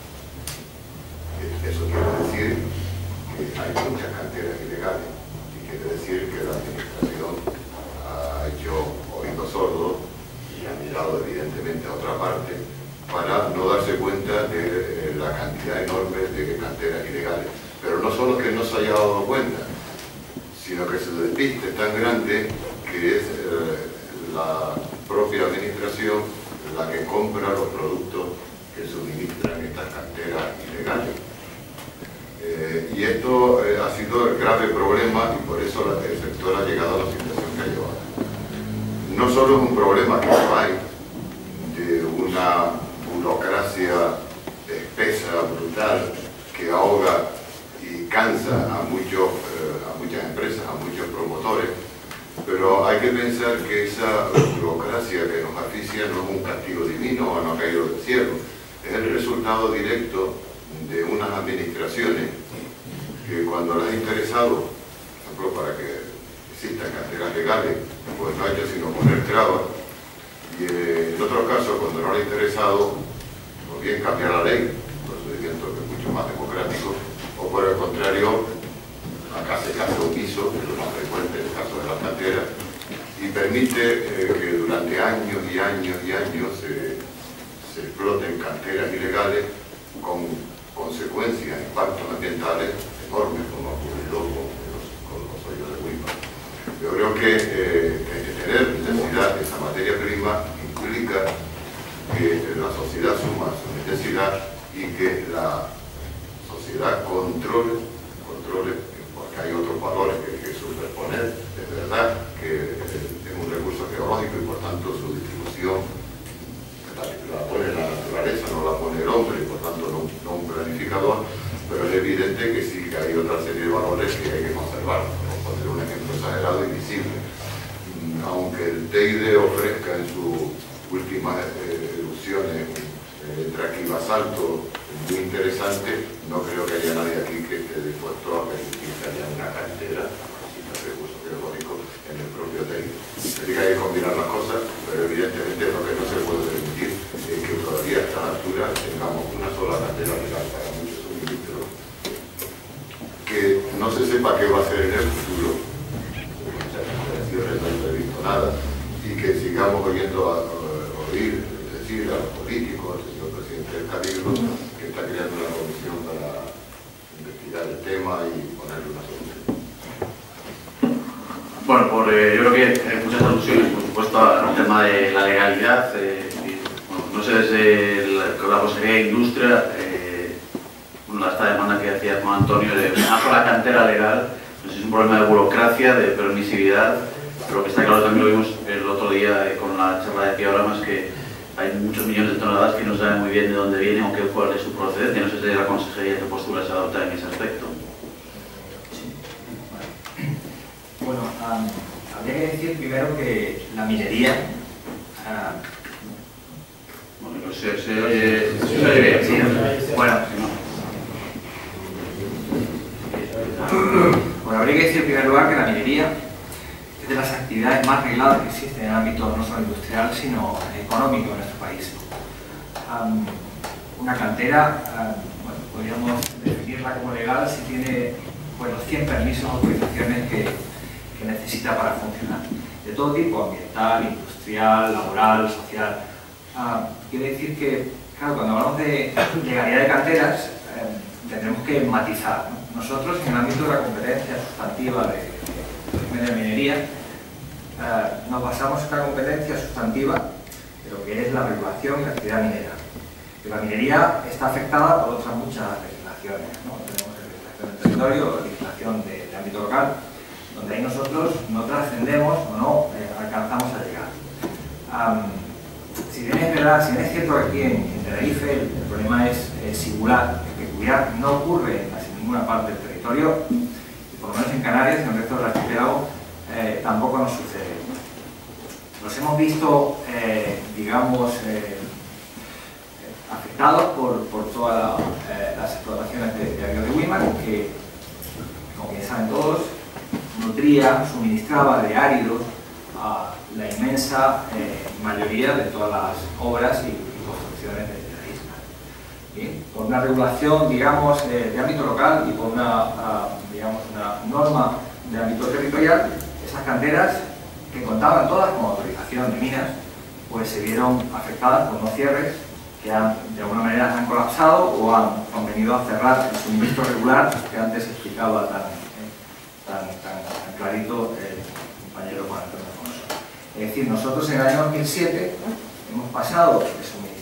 Eso quiere decir que hay muchas canteras ilegales y quiere decir que la administración ha hecho oídos sordos y ha mirado evidentemente a otra parte para no darse cuenta de la cantidad enorme de canteras ilegales. Pero no solo que no se haya dado cuenta, sino que su despiste es tan grande que es eh, la propia administración la que compra los productos que suministran estas canteras ilegales. Eh, y esto eh, ha sido el grave problema y por eso la, el sector ha llegado a la situación que ha llevado. No solo es un problema que no hay de una burocracia espesa, brutal, que ahoga y cansa a, muchos, eh, a muchas empresas, a muchos promotores, pero hay que pensar que esa burocracia que nos asfixia no es un castigo divino o no ha caído del cielo, es el resultado directo de unas administraciones que cuando les ha interesado, por ejemplo, para que existan canteras legales, pues no ha hecho sino poner trabas, y eh, en otros casos, cuando no le ha interesado, o bien cambiar la ley, procedimiento que es mucho más democrático, o por el contrario, acá se hace omiso, que es lo más frecuente en el caso de las canteras, y permite eh, que durante años y años y años se, se exploten canteras ilegales con consecuencias, impactos ambientales enormes, como ha ocurrido con los, con los hoyos de Huima. Yo creo que eh, tener necesidad de esa materia prima implica que la sociedad suma su necesidad y que la sociedad controle, controle porque hay otros valores que hay que superponer. Es verdad que es un recurso geológico y por tanto su distribución la, la pone la naturaleza, no la pone el hombre, y por tanto no, no un planificador, pero es evidente que sí que hay otra serie de valores que hay que conservar. Por poner un ejemplo exagerado y visible. Aunque el Teide ofrezca en sus últimas eh, erupciones eh, entre aquí basalto muy interesante, no creo que haya nadie aquí que esté dispuesto a permitir que haya una cantera sin el recurso geológico en el propio Teide. Así que hay que combinar las cosas, pero evidentemente lo que no se puede permitir es que todavía a estas alturas tengamos una sola cantera legal para muchos suministros, que no se sepa qué va a hacer en el futuro, no he visto nada, y que sigamos oyendo a, a, oír, decir a los políticos, al señor presidente del Cabildo, que está creando una comisión para investigar el tema y ponerle una solución. Bueno, por, eh, yo creo que hay muchas alusiones, por supuesto, al tema de la legalidad. Eh, y, bueno, no sé, desde la, la Consejería de Industria, eh, bueno, esta demanda que hacía Juan Antonio de una sola cantera legal, pues es un problema de burocracia, de permisividad. Pero lo que está claro, también lo vimos el otro día eh, con la charla de Pioramas, que hay muchos millones de toneladas que no saben muy bien de dónde vienen o qué, cuál es su procedencia. No sé si la Consejería qué postura se adopta en ese aspecto. Sí. Bueno, um, habría que decir primero que la minería... Uh, bueno, pues se, se oye, se oye bien. Sí, bueno, bueno, habría que decir en primer lugar que la minería es de las actividades más regladas que existen en el ámbito no solo industrial, sino económico en nuestro país. Um, una cantera, um, bueno, podríamos definirla como legal si tiene bueno, cien permisos o autorizaciones que, que necesita para funcionar. De todo tipo, ambiental, industrial, laboral, social. Uh, quiere decir que, claro, cuando hablamos de legalidad de canteras, eh, tendremos que matizar, ¿no? Nosotros, en el ámbito de la competencia sustantiva de de minería, eh, nos basamos en la competencia sustantiva de lo que es la regulación y la actividad minera. Y la minería está afectada por otras muchas legislaciones, ¿no? Tenemos la legislación del territorio, la legislación de, de ámbito local, donde ahí nosotros no trascendemos o no eh, alcanzamos a llegar. Um, si bien es verdad, si bien es cierto que aquí en, en Tenerife el, el problema es eh, singular, es peculiar, no ocurre en casi ninguna parte del territorio, por lo menos en Canarias y en el resto del archipiélago eh, tampoco nos sucede. Nos hemos visto, eh, digamos, eh, afectados por, por todas la, eh, las explotaciones de, de Río de Huima, que, como bien saben todos, nutría, suministraba de áridos a la inmensa eh, mayoría de todas las obras y, y construcciones de, de la isla. Bien, por una regulación, digamos, eh, de ámbito local y por una, uh, digamos, una norma de ámbito territorial, esas canteras, que contaban todas con autorización de minas, pues se vieron afectadas por unos cierres que han, de alguna manera han colapsado o han, han venido a cerrar el suministro regular que antes explicaba tan, eh, tan, tan, tan clarito el compañero Juan Antonio Alfonso. Es decir, nosotros en el año dos mil siete hemos pasado de suministrar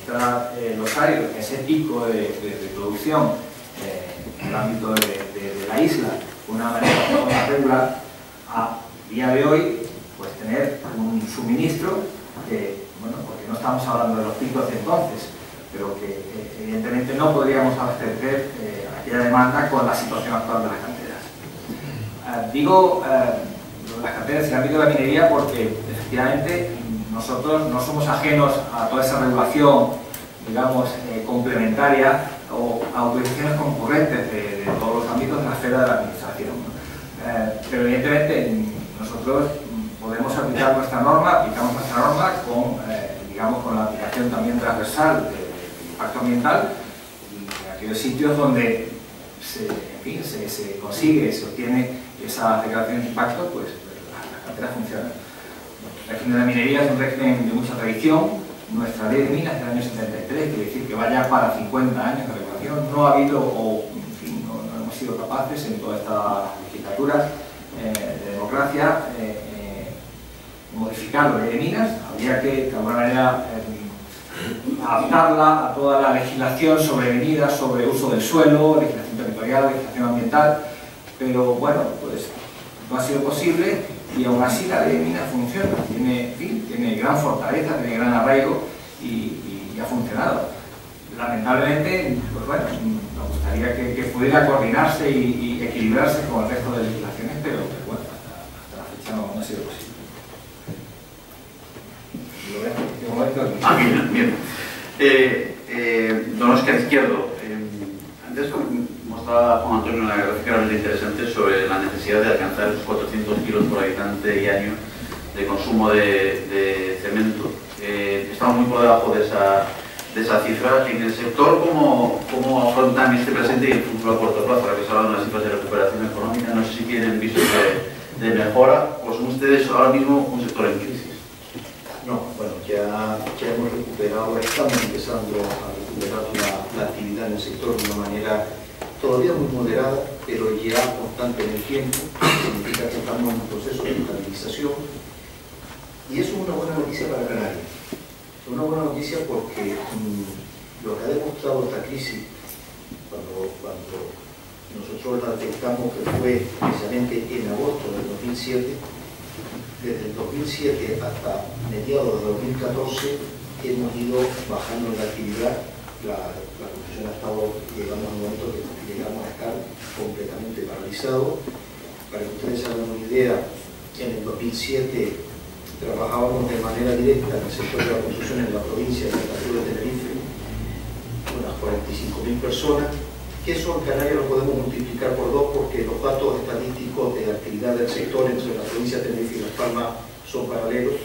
administrar eh, los áridos, ese pico de, de, de producción eh, en el ámbito de, de, de la isla, de una manera más regular, a día de hoy, pues tener un suministro que, bueno, porque no estamos hablando de los picos de entonces, pero que eh, evidentemente no podríamos abastecer eh, aquella demanda con la situación actual de las canteras. Eh, digo eh, lo de las canteras y el ámbito de la minería porque efectivamente nosotros no somos ajenos a toda esa regulación, digamos, eh, complementaria o a autorizaciones concurrentes de, de todos los ámbitos de la esfera de la administración. Eh, pero evidentemente nosotros podemos aplicar nuestra norma, aplicamos nuestra norma con, eh, digamos, con la aplicación también transversal de impacto ambiental y en aquellos sitios donde se, en fin, se, se consigue, se obtiene esa declaración de impacto, pues las, las canteras funcionan. El régimen de la minería es un régimen de mucha tradición. Nuestra ley de minas del año setenta y tres, quiere decir que vaya para cincuenta años de regulación. No ha habido, o en fin, no, no hemos sido capaces en toda esta legislatura eh, de democracia eh, eh, modificar la ley de minas. Habría que, de alguna manera, eh, adaptarla a toda la legislación sobrevenida sobre uso del suelo, legislación territorial, legislación ambiental, pero bueno, pues no ha sido posible y aún así la ley de minas funciona, tiene, en fin, tiene gran fortaleza, tiene gran arraigo y, y, y ha funcionado. Lamentablemente, pues bueno, nos gustaría que, que pudiera coordinarse y, y equilibrarse con el resto de legislaciones, pero, pero bueno, hasta, hasta la fecha no, no ha sido posible. Ah, bien, bien. Eh, eh, don Óscar Izquierdo, eh, antes mostraba Juan Antonio una gráfica realmente interesante sobre la necesidad de alcanzar los cuatrocientos kilos por habitante y año de consumo de, de cemento. Eh, estamos muy por debajo de esa, de esa cifra. En el sector, ¿cómo, cómo afrontan este presente y el futuro a corto plazo? Ahora que se hablan de las cifras de recuperación económica, no sé si tienen visos de, de mejora o son ustedes ahora mismo un sector en crisis. No, bueno, ya, ya hemos recuperado, estamos empezando a recuperar la, la actividad en el sector de una manera todavía muy moderada, pero ya constante en el tiempo. Significa que estamos en un proceso de estabilización y eso es una buena noticia para Canarias. Es una buena noticia porque mmm, lo que ha demostrado esta crisis, cuando, cuando nosotros la detectamos, que fue precisamente en agosto del dos mil siete, desde el dos mil siete hasta mediados de dos mil catorce hemos ido bajando en la actividad. La, la construcción ha estado, llegamos a un momento que llegamos a estar completamente paralizado. Para que ustedes hagan una idea, en el dos mil siete trabajábamos de manera directa en el sector de la construcción en la provincia de Santa Cruz de Tenerife unas cuarenta y cinco mil personas, que eso en Canarias lo podemos multiplicar por dos porque los datos estadísticos de actividad del sector entre la provincia de Tenerife y Las Palmas son paralelos.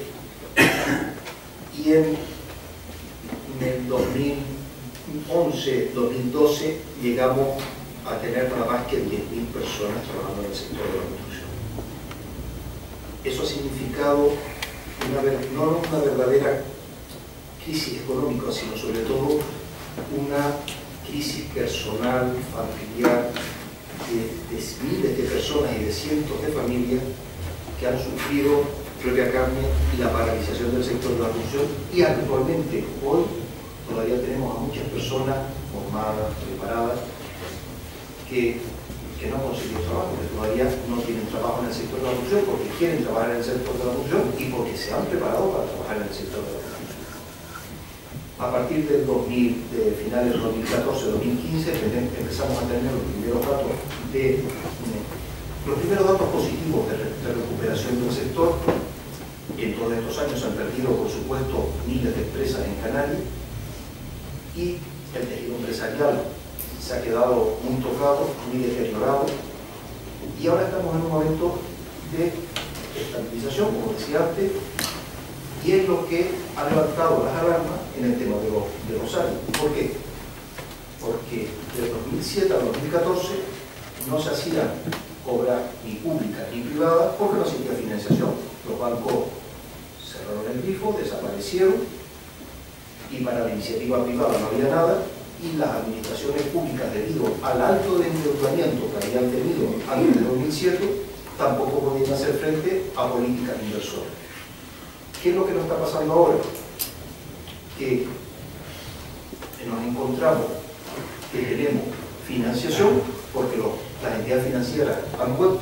Y en, en el dos mil once dos mil doce llegamos a tener nada más que diez mil personas trabajando en el sector de la construcción. Eso ha significado una, no una verdadera crisis económica, sino sobre todo una crisis personal, familiar, de, de miles de personas y de cientos de familias que han sufrido propia carne y la paralización del sector de la construcción. Y actualmente, hoy, todavía tenemos a muchas personas formadas, preparadas, que, que no han conseguido trabajo, que todavía no tienen trabajo en el sector de la construcción porque quieren trabajar en el sector de la construcción y porque se han preparado para trabajar en el sector de la construcción. A partir del dos mil, de finales del dos mil catorce dos mil quince, empezamos a tener los primeros datos de los primeros datos positivos de, de recuperación del sector. Y en todos estos años se han perdido, por supuesto, miles de empresas en Canarias y el tejido empresarial se ha quedado muy tocado, muy deteriorado, y ahora estamos en un momento de estabilización, como decía antes, y es lo que ha levantado las alarmas en el tema de los, de los áridos. ¿Por qué? Porque desde dos mil siete a dos mil catorce no se hacían obras ni públicas ni privadas porque no existía financiación. Los bancos cerraron el grifo, desaparecieron, y para la iniciativa privada no había nada, y las administraciones públicas, debido al alto endeudamiento que habían tenido antes de dos mil siete, tampoco podían hacer frente a políticas inversoras. ¿Qué es lo que nos está pasando ahora? Que nos encontramos que tenemos financiación, porque los, las entidades financieras han vuelto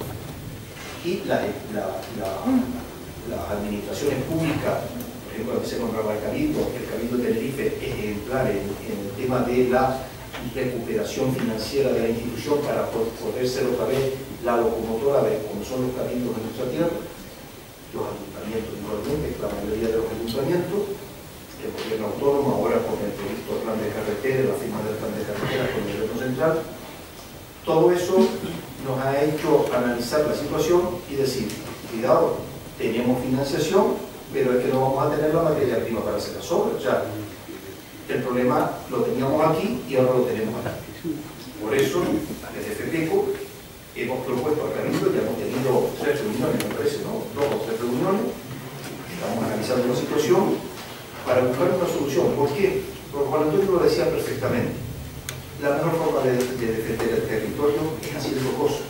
y la, la, la, las administraciones públicas, por ejemplo, que se nombraba el Cabildo, el Cabildo de Tenerife es ejemplar en, en el tema de la recuperación financiera de la institución para poder ser otra vez la locomotora de como son los cabildos en nuestra tierra, los ayuntamientos igualmente, la mayoría de los ayuntamientos, el gobierno autónomo, ahora con el previsto plan de carretera, la firma del plan de carretera con el gobierno central. Todo eso nos ha hecho analizar la situación y decir, cuidado, tenemos financiación, pero es que no vamos a tener la materia prima para hacer las obras. O sea, el problema lo teníamos aquí y ahora lo tenemos aquí. Por eso, desde FEPECO hemos propuesto al Cabildo, ya hemos tenido tres reuniones, me parece, ¿no? Dos o tres reuniones, estamos analizando la situación para buscar una solución. ¿Por qué? Porque Juan Antonio lo decía perfectamente. La mejor forma de, de defender el territorio es haciendo cosas.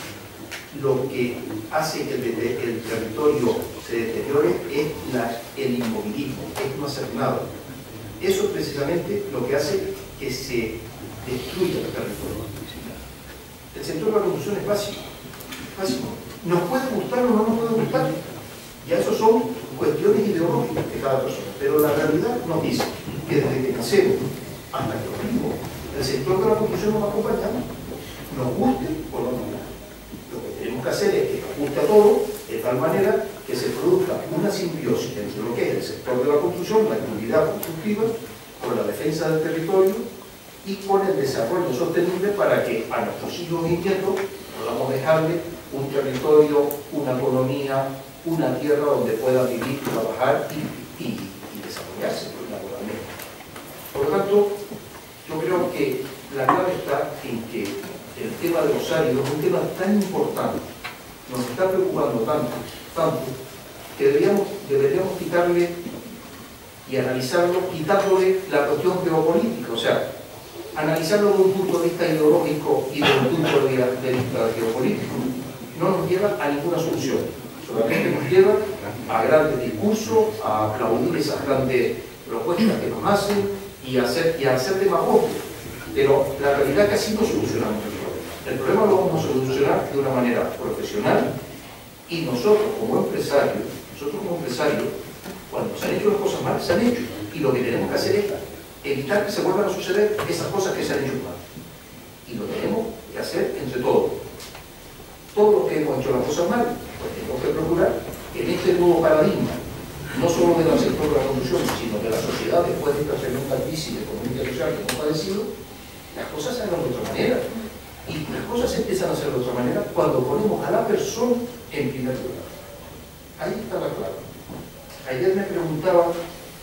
Lo que hace que el, el territorio se deteriore es la, el inmovilismo, es no hacer nada. Eso es precisamente lo que hace que se destruya el territorio. El sector de la construcción es básico, básico. Nos puede gustar o no nos puede gustar. Ya eso son cuestiones ideológicas de cada persona. Pero la realidad nos dice que desde que nacemos hasta que morimos, el sector de la construcción nos va acompañando, nos guste o no nos guste. Lo que tenemos que hacer es que nos guste a todos, de tal manera que se produzca una simbiosis entre lo que es el sector de la construcción, la actividad constructiva, con la defensa del territorio y con el desarrollo sostenible para que a nuestros hijos y nietos podamos dejarle un territorio, una economía, una tierra donde puedan vivir, trabajar y, y, y desarrollarse laboralmente. Por lo tanto, yo creo que la clave está en que el tema de los áridos es un tema tan importante, nos está preocupando tanto, tanto, que deberíamos, deberíamos quitarle y analizarlo, quitándole la cuestión geopolítica, o sea, analizarlo desde un punto de vista ideológico y desde un punto de vista geopolítico, no nos lleva a ninguna solución. Solamente nos lleva a grandes discursos, a aplaudir esas grandes propuestas que nos hacen y a hacer, y a hacer demagogia. Pero la realidad es que así no solucionamos el problema. El problema lo vamos a solucionar de una manera profesional y nosotros como empresarios, nosotros como empresarios, cuando se han hecho las cosas mal, se han hecho. Y lo que tenemos que hacer es evitar que se vuelvan a suceder esas cosas que se han hecho mal. Y lo tenemos que hacer entre todos. Todos los que hemos hecho las cosas mal, pues tenemos que procurar que en este nuevo paradigma, no solo del sector de la construcción, sino de la sociedad después de esta tremenda crisis económica y social que hemos padecido, las cosas se hagan de otra manera. Y las cosas se empiezan a hacer de otra manera cuando ponemos a la persona en primer lugar. Ahí está la clave. Ayer me preguntaba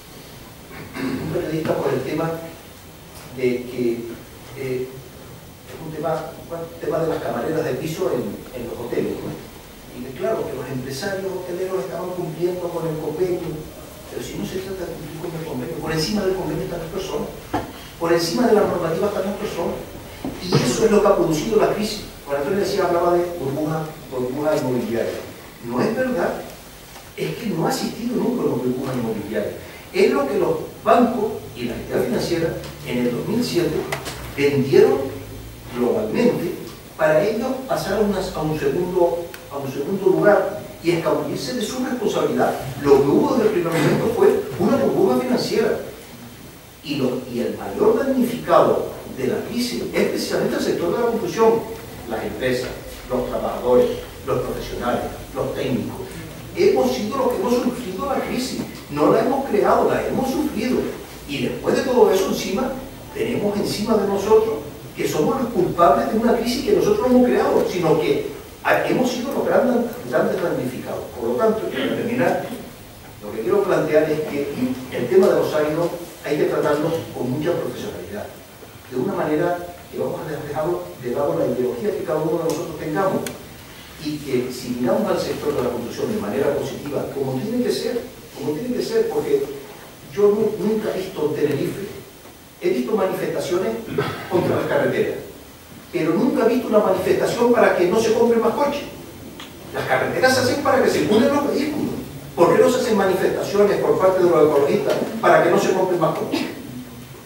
un periodista por el tema de que eh, un tema, bueno, tema de las camareras de piso en, en los hoteles, ¿no? Y que claro, que los empresarios hoteleros estaban cumpliendo con el convenio, pero si no se trata de cumplir con el convenio, por encima del convenio están las personas, por encima de la normativa están las personas, y eso es lo que ha producido la crisis. Cuando Antonio decía, hablaba de burbuja, burbuja inmobiliaria. No es verdad, es que no ha existido nunca una burbuja inmobiliaria. Es lo que los bancos y las entidades financieras en el dos mil siete vendieron globalmente para ellos pasar a, unas, a, un segundo, a un segundo lugar y escabullirse de su responsabilidad. Lo que hubo desde el primer momento fue una burbuja financiera y, lo, y el mayor damnificado de la crisis es precisamente el sector de la construcción, las empresas, los trabajadores, los profesionales, los técnicos. Hemos sido los que hemos sufrido la crisis, no la hemos creado, la hemos sufrido y después de todo eso encima tenemos encima de nosotros que somos los culpables de una crisis que nosotros hemos creado, sino que hemos sido los grandes, grandes damnificados. Por lo tanto, para terminar, lo que quiero plantear es que el tema de los áridos hay que tratarlo con mucha profesionalidad, de una manera que vamos a dejarlo de lado la ideología que cada uno de nosotros tengamos y que si miramos al sector de la construcción de manera positiva, como tiene que ser, como tiene que ser, porque yo no, nunca he visto en Tenerife, he visto manifestaciones contra las carreteras, pero nunca he visto una manifestación para que no se compren más coches. Las carreteras se hacen para que circulen los vehículos. ¿Por qué no se hacen manifestaciones por parte de los ecologistas para que no se compren más coches?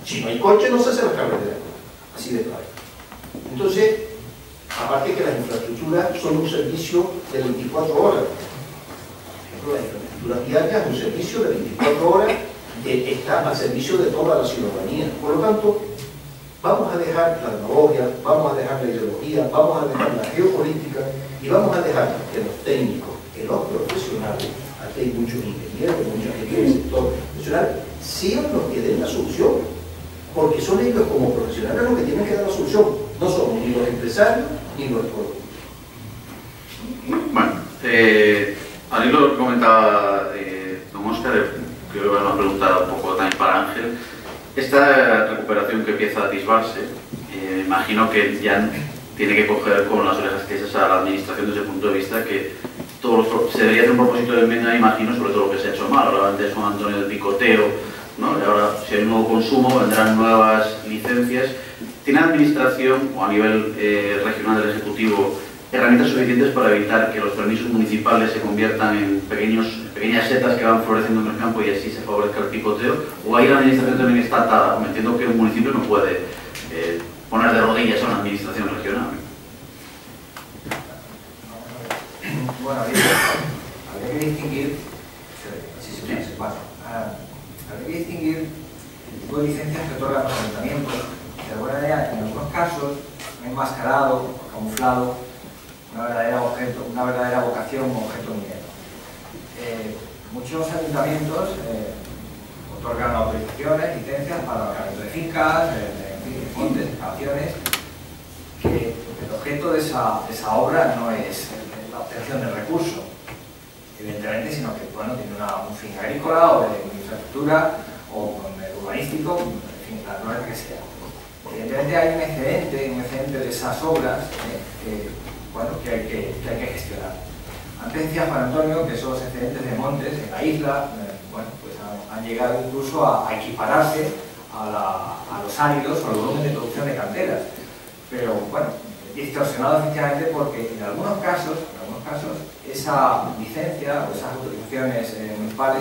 Si no hay coche, no se hace la carretera. Así de claro. Entonces, aparte que las infraestructuras son un servicio de veinticuatro horas. Por ejemplo, las infraestructuras diarias es un servicio de veinticuatro horas que está al servicio de toda la ciudadanía. Por lo tanto, vamos a dejar la demagogia, vamos a dejar la ideología, vamos a dejar la geopolítica y vamos a dejar que los técnicos, que los profesionales, aquí hay muchos ingenieros, mucha gente del sector profesional, sean los que den la solución, porque son ellos como profesionales los que tienen que dar la solución, no somos ni los empresarios ni los económicos. Bueno, eh, al hilo lo que comentaba eh, don Óscar, creo que era una pregunta un poco también para Ángel. Esta recuperación que empieza a atisbarse, eh, imagino que ya tiene que coger con las orejas tiesas a la administración desde el punto de vista que todos los, se debería hacer un propósito de enmienda, imagino, sobre todo lo que se ha hecho mal. Ahora antes Juan Antonio del picoteo, ¿no? Y ahora si hay un nuevo consumo vendrán nuevas licencias. ¿Tiene la administración o a nivel eh, regional del Ejecutivo herramientas suficientes para evitar que los permisos municipales se conviertan en pequeños, pequeñas setas que van floreciendo en el campo y así se favorezca el picoteo? ¿O ahí la administración también está atada? Me entiendo que un municipio no puede eh, poner de rodillas a una administración regional. Bueno, habría, habría que distinguir, sí, sí, sí, bueno, uh, habría que distinguir el tipo de licencias que otorgan los ayuntamientos. De alguna manera, en algunos casos, enmascarado o camuflado una verdadera, objeto, una verdadera vocación o objeto minero. Eh, muchos ayuntamientos eh, otorgan autorizaciones, licencias para el alojamiento de fincas, de, de, de montes, de excavaciones, que el objeto de esa, de esa obra no es la obtención del recurso, evidentemente, sino que bueno, tiene una, un fin agrícola o de infraestructura o urbanístico, en fin, la naturaleza que sea. Evidentemente hay un excedente, un excedente de esas obras eh, que, bueno, que, hay que, que hay que gestionar. Antes decía Juan Antonio que esos excedentes de montes en la isla eh, bueno, pues han, han llegado incluso a, a equipararse a, la, a los áridos o al volumen de producción de canteras. Pero bueno, distorsionado efectivamente porque en algunos casos, en algunos casos esa licencia o esas autorizaciones eh, municipales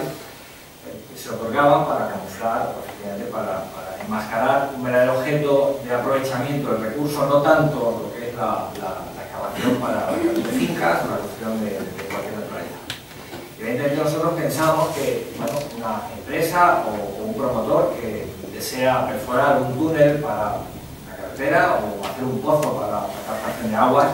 eh, se otorgaban para camuflar o efectivamente para, para enmascarar un verdadero objeto de aprovechamiento del recurso, no tanto lo que es la, la, la excavación para la de fincas o la construcción de, de cualquier naturaleza. Evidentemente nosotros pensamos que bueno, una empresa o, o un promotor que desea perforar un túnel para o hacer un pozo para la captación de aguas,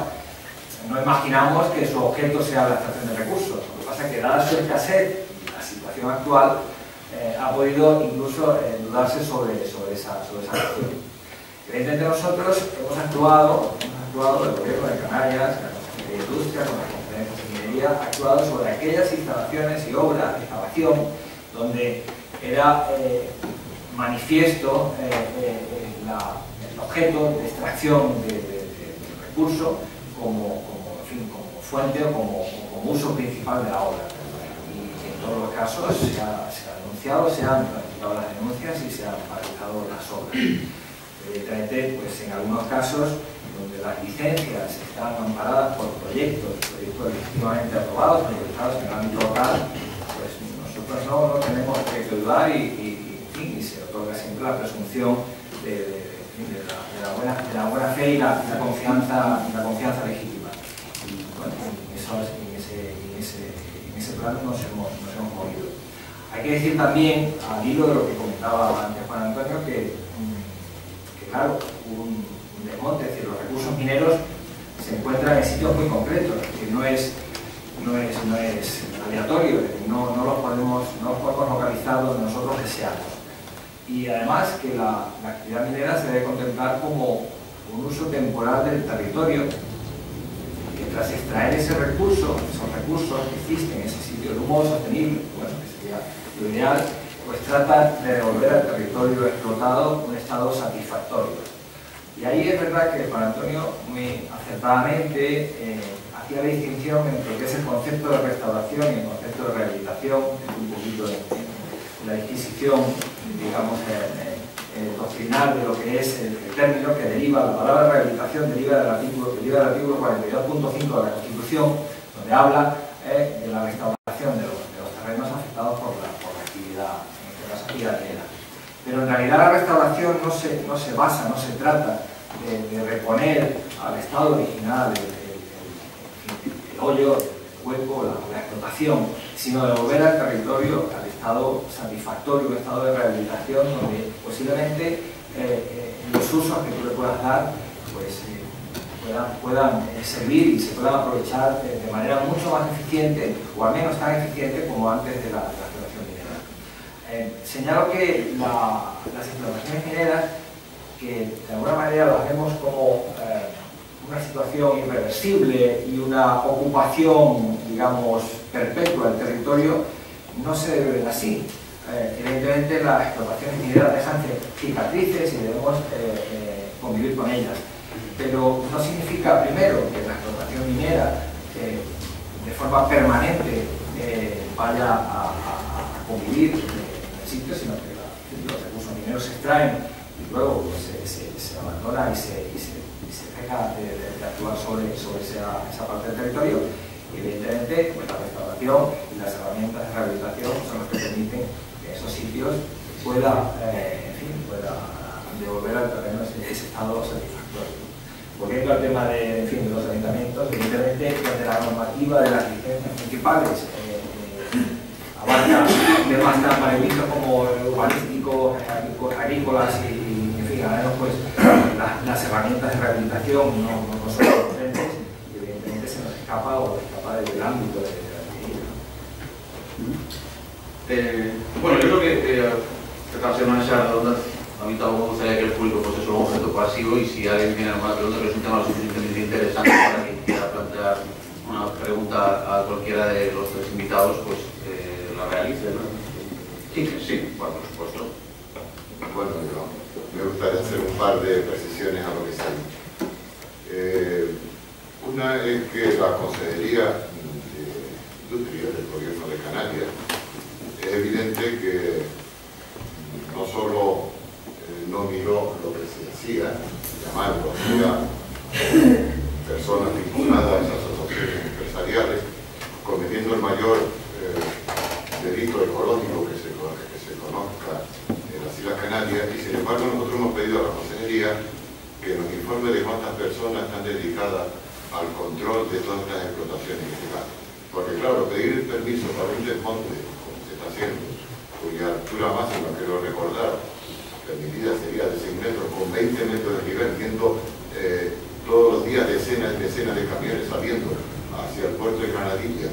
no imaginamos que su objeto sea la extracción de recursos. Lo que pasa es que, dada su escasez y la situación actual, eh, ha podido incluso eh, dudarse sobre, sobre, esa, sobre esa cuestión. Evidentemente nosotros hemos actuado, hemos actuado, el gobierno de Canarias, la Consejería de Industria, con las conferencias de minería, ha actuado sobre aquellas instalaciones y obras de excavación donde era eh, manifiesto eh, eh, la objeto de extracción de, de, de, de recurso como, como, en fin, como fuente o como, como uso principal de la obra. Y en todos los casos se ha, se ha denunciado, se han practicado las denuncias y se han paralizado las obras. Evidentemente, pues en algunos casos donde las licencias están amparadas por proyectos, proyectos legítimamente aprobados, proyectados en el ámbito local, pues nosotros no, no tenemos que dudar y, y, y, en fin, y se otorga siempre la presunción de, de De la, de, la buena, de la buena fe y la, la, confianza, la confianza legítima. Y bueno, en, eso, en, ese, en, ese, en ese plano nos hemos, nos hemos movido. Hay que decir también, al hilo de lo que comentaba antes Juan Antonio, que, que claro, un, un desmonte, es decir, los recursos mineros se encuentran en sitios muy concretos, es decir, no es, no es, no es aleatorio, es decir, no, no, los podemos, no los podemos localizar donde nosotros deseamos. Y además que la, la actividad minera se debe contemplar como un uso temporal del territorio, que tras extraer ese recurso, esos recursos que existen en ese sitio de un modo sostenible, bueno, que sería lo ideal, pues trata de devolver al territorio explotado un estado satisfactorio. Y ahí es verdad que Juan Antonio muy acertadamente eh, hacía la distinción entre lo que es el concepto de restauración y el concepto de rehabilitación, un poquito en, en la disquisición, digamos, eh, eh, doctrinal de lo que es el, el término que deriva, la palabra rehabilitación deriva del artículo, deriva del artículo cuarenta y dos punto cinco de la Constitución, donde habla eh, de la restauración de los, de los terrenos afectados por la, por la actividad, en este caso actividad minera. Pero en realidad realidad la restauración no se, no se basa, no se trata de, de reponer al estado original el, el, el, el hoyo, el hueco, la, la explotación, sino de volver al territorio al estado satisfactorio, un estado de rehabilitación donde posiblemente eh, eh, los usos que tú le puedas dar pues, eh, puedan, puedan eh, servir y se puedan aprovechar eh, de manera mucho más eficiente, o al menos tan eficiente como antes de la, de la explotación minera. Eh, señalo que la, las explotaciones mineras, que de alguna manera las vemos como eh, una situación irreversible y una ocupación, digamos, perpetua del territorio, no se debe ver así. Eh, evidentemente las explotaciones mineras dejan cicatrices y debemos eh, eh, convivir con ellas, pero no significa, primero, que la explotación minera eh, de forma permanente eh, vaya a, a, a convivir en el sitio, sino que la, los recursos mineros se extraen y luego pues, se, se, se abandona y se, y se, y se deja de, de, de actuar sobre, sobre esa, esa parte del territorio. Y evidentemente pues, la restauración y las herramientas de rehabilitación son las que permiten que esos sitios pueda, eh, en fin, pueda devolver al terreno ese, ese estado satisfactorio. Volviendo al tema de, en fin, de los ayuntamientos, evidentemente desde la normativa de las licencias municipales eh, eh, abarca temas tan maravillosos como urbanísticos, agrícolas y, en fin, además pues las, las herramientas de rehabilitación no, no, no son potentes y evidentemente se nos escapa o escapa del ámbito de, de la medida. Eh, bueno, yo creo que eh, esta semana se ha redonda. A mí tampoco me gustaría que el público pues, es un objeto pasivo y si alguien tiene alguna pregunta que es un tema lo suficientemente interesante para que quiera plantear una pregunta a cualquiera de los tres invitados, pues eh, la realice, ¿no? Sí, sí, bueno, por supuesto. Bueno, yo me gustaría hacer un par de precisiones a lo que se ha dicho. Eh, una es que la Consejería de Industria del Gobierno de Canarias es evidente que no solo no miró lo que se hacía, llamando a personas vinculadas a esas asociaciones empresariales, cometiendo el mayor eh, delito ecológico que se, que se conozca en las Islas Canarias, y sin embargo nosotros hemos pedido a la Consejería que nos informe de cuántas personas están dedicadas al control de todas estas explotaciones ilegales. Porque claro, pedir el permiso para un desmonte, como se está haciendo, cuya altura máxima, quiero recordar, permitida sería de seis metros, con veinte metros de nivel, viendo eh, todos los días decenas y decenas de camiones saliendo hacia el puerto de Granadilla.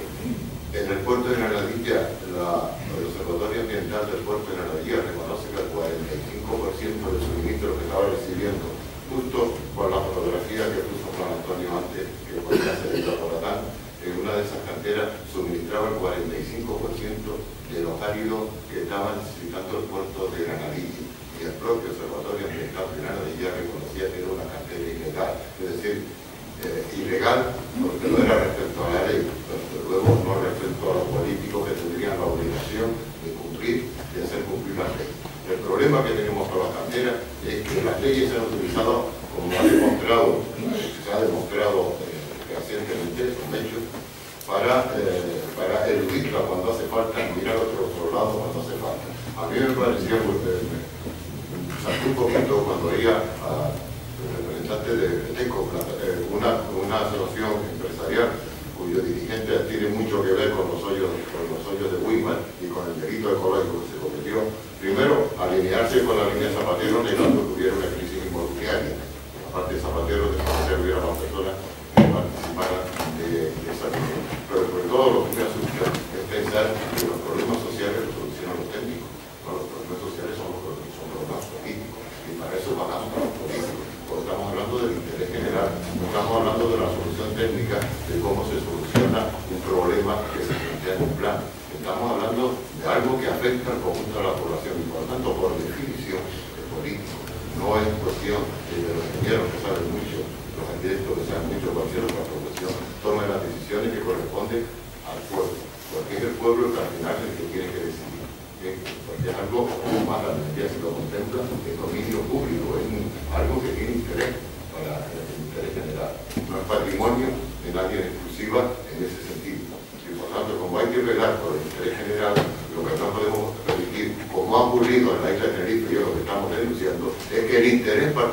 En el puerto de Granadilla, la, el Observatorio Ambiental del puerto de Granadilla reconoce que el cuarenta y cinco por ciento del suministro que estaba recibiendo, justo por la fotografía que puso Juan Antonio antes, que podía ser hecha por Adán, en una de esas canteras suministraba el cuarenta y cinco por ciento de los áridos que estaban necesitando el puerto de Granadilla. Y el propio Observatorio Ambiental de Granadilla reconocía que era una cantera ilegal. Es decir, eh, ilegal porque no era respecto a la ley, pero luego no respecto a los políticos que tendrían la obligación de cumplir, de hacer cumplir la ley. El problema que tenemos con las canteras es que las leyes se han utilizado, como ha demostrado, se ha demostrado eh, recientemente, son hechos, para, eh, para eludirla cuando hace falta, mirar a otro, otro lado cuando hace falta. A mí me parecía, pues, eh, me salté un poquito cuando oía a representante de Teco, una, una asociación empresarial cuyo dirigente tiene mucho que ver con los hoyos, con los hoyos de Weimar y con el delito ecológico que se cometió. Primero, alinearse con la línea Zapatero, negando que hubiera una crisis inmobiliaria. Aparte de Zapatero, después servir a las personas que participaran de, de esa línea. Pero sobre todo lo que me asusta es pensar que los problemas sociales los solucionan los técnicos. No, los problemas sociales son los, son los problemas políticos. Y para eso pagamos a los políticos. Porque estamos hablando del interés general. No estamos hablando de la solución técnica, de cómo se soluciona un problema que se plantea en un plan. Estamos hablando de algo que afecta al conjunto de la población y por lo tanto, por definición, es político. No es cuestión de los ingenieros que saben mucho, los arquitectos que saben mucho, cualquier otra profesión, tomen las decisiones que corresponden al pueblo. Porque es el pueblo el que al final es el que tiene que decidir. ¿Sí? Porque es algo, como más la energía se lo contempla, de dominio público, es un, algo que tiene interés para el interés general. No es patrimonio de nadie en exclusiva en ese sentido. Y por tanto, como hay que velar por el interés general, lo que no podemos permitir, como ha ocurrido en la isla de Tenerife, yo lo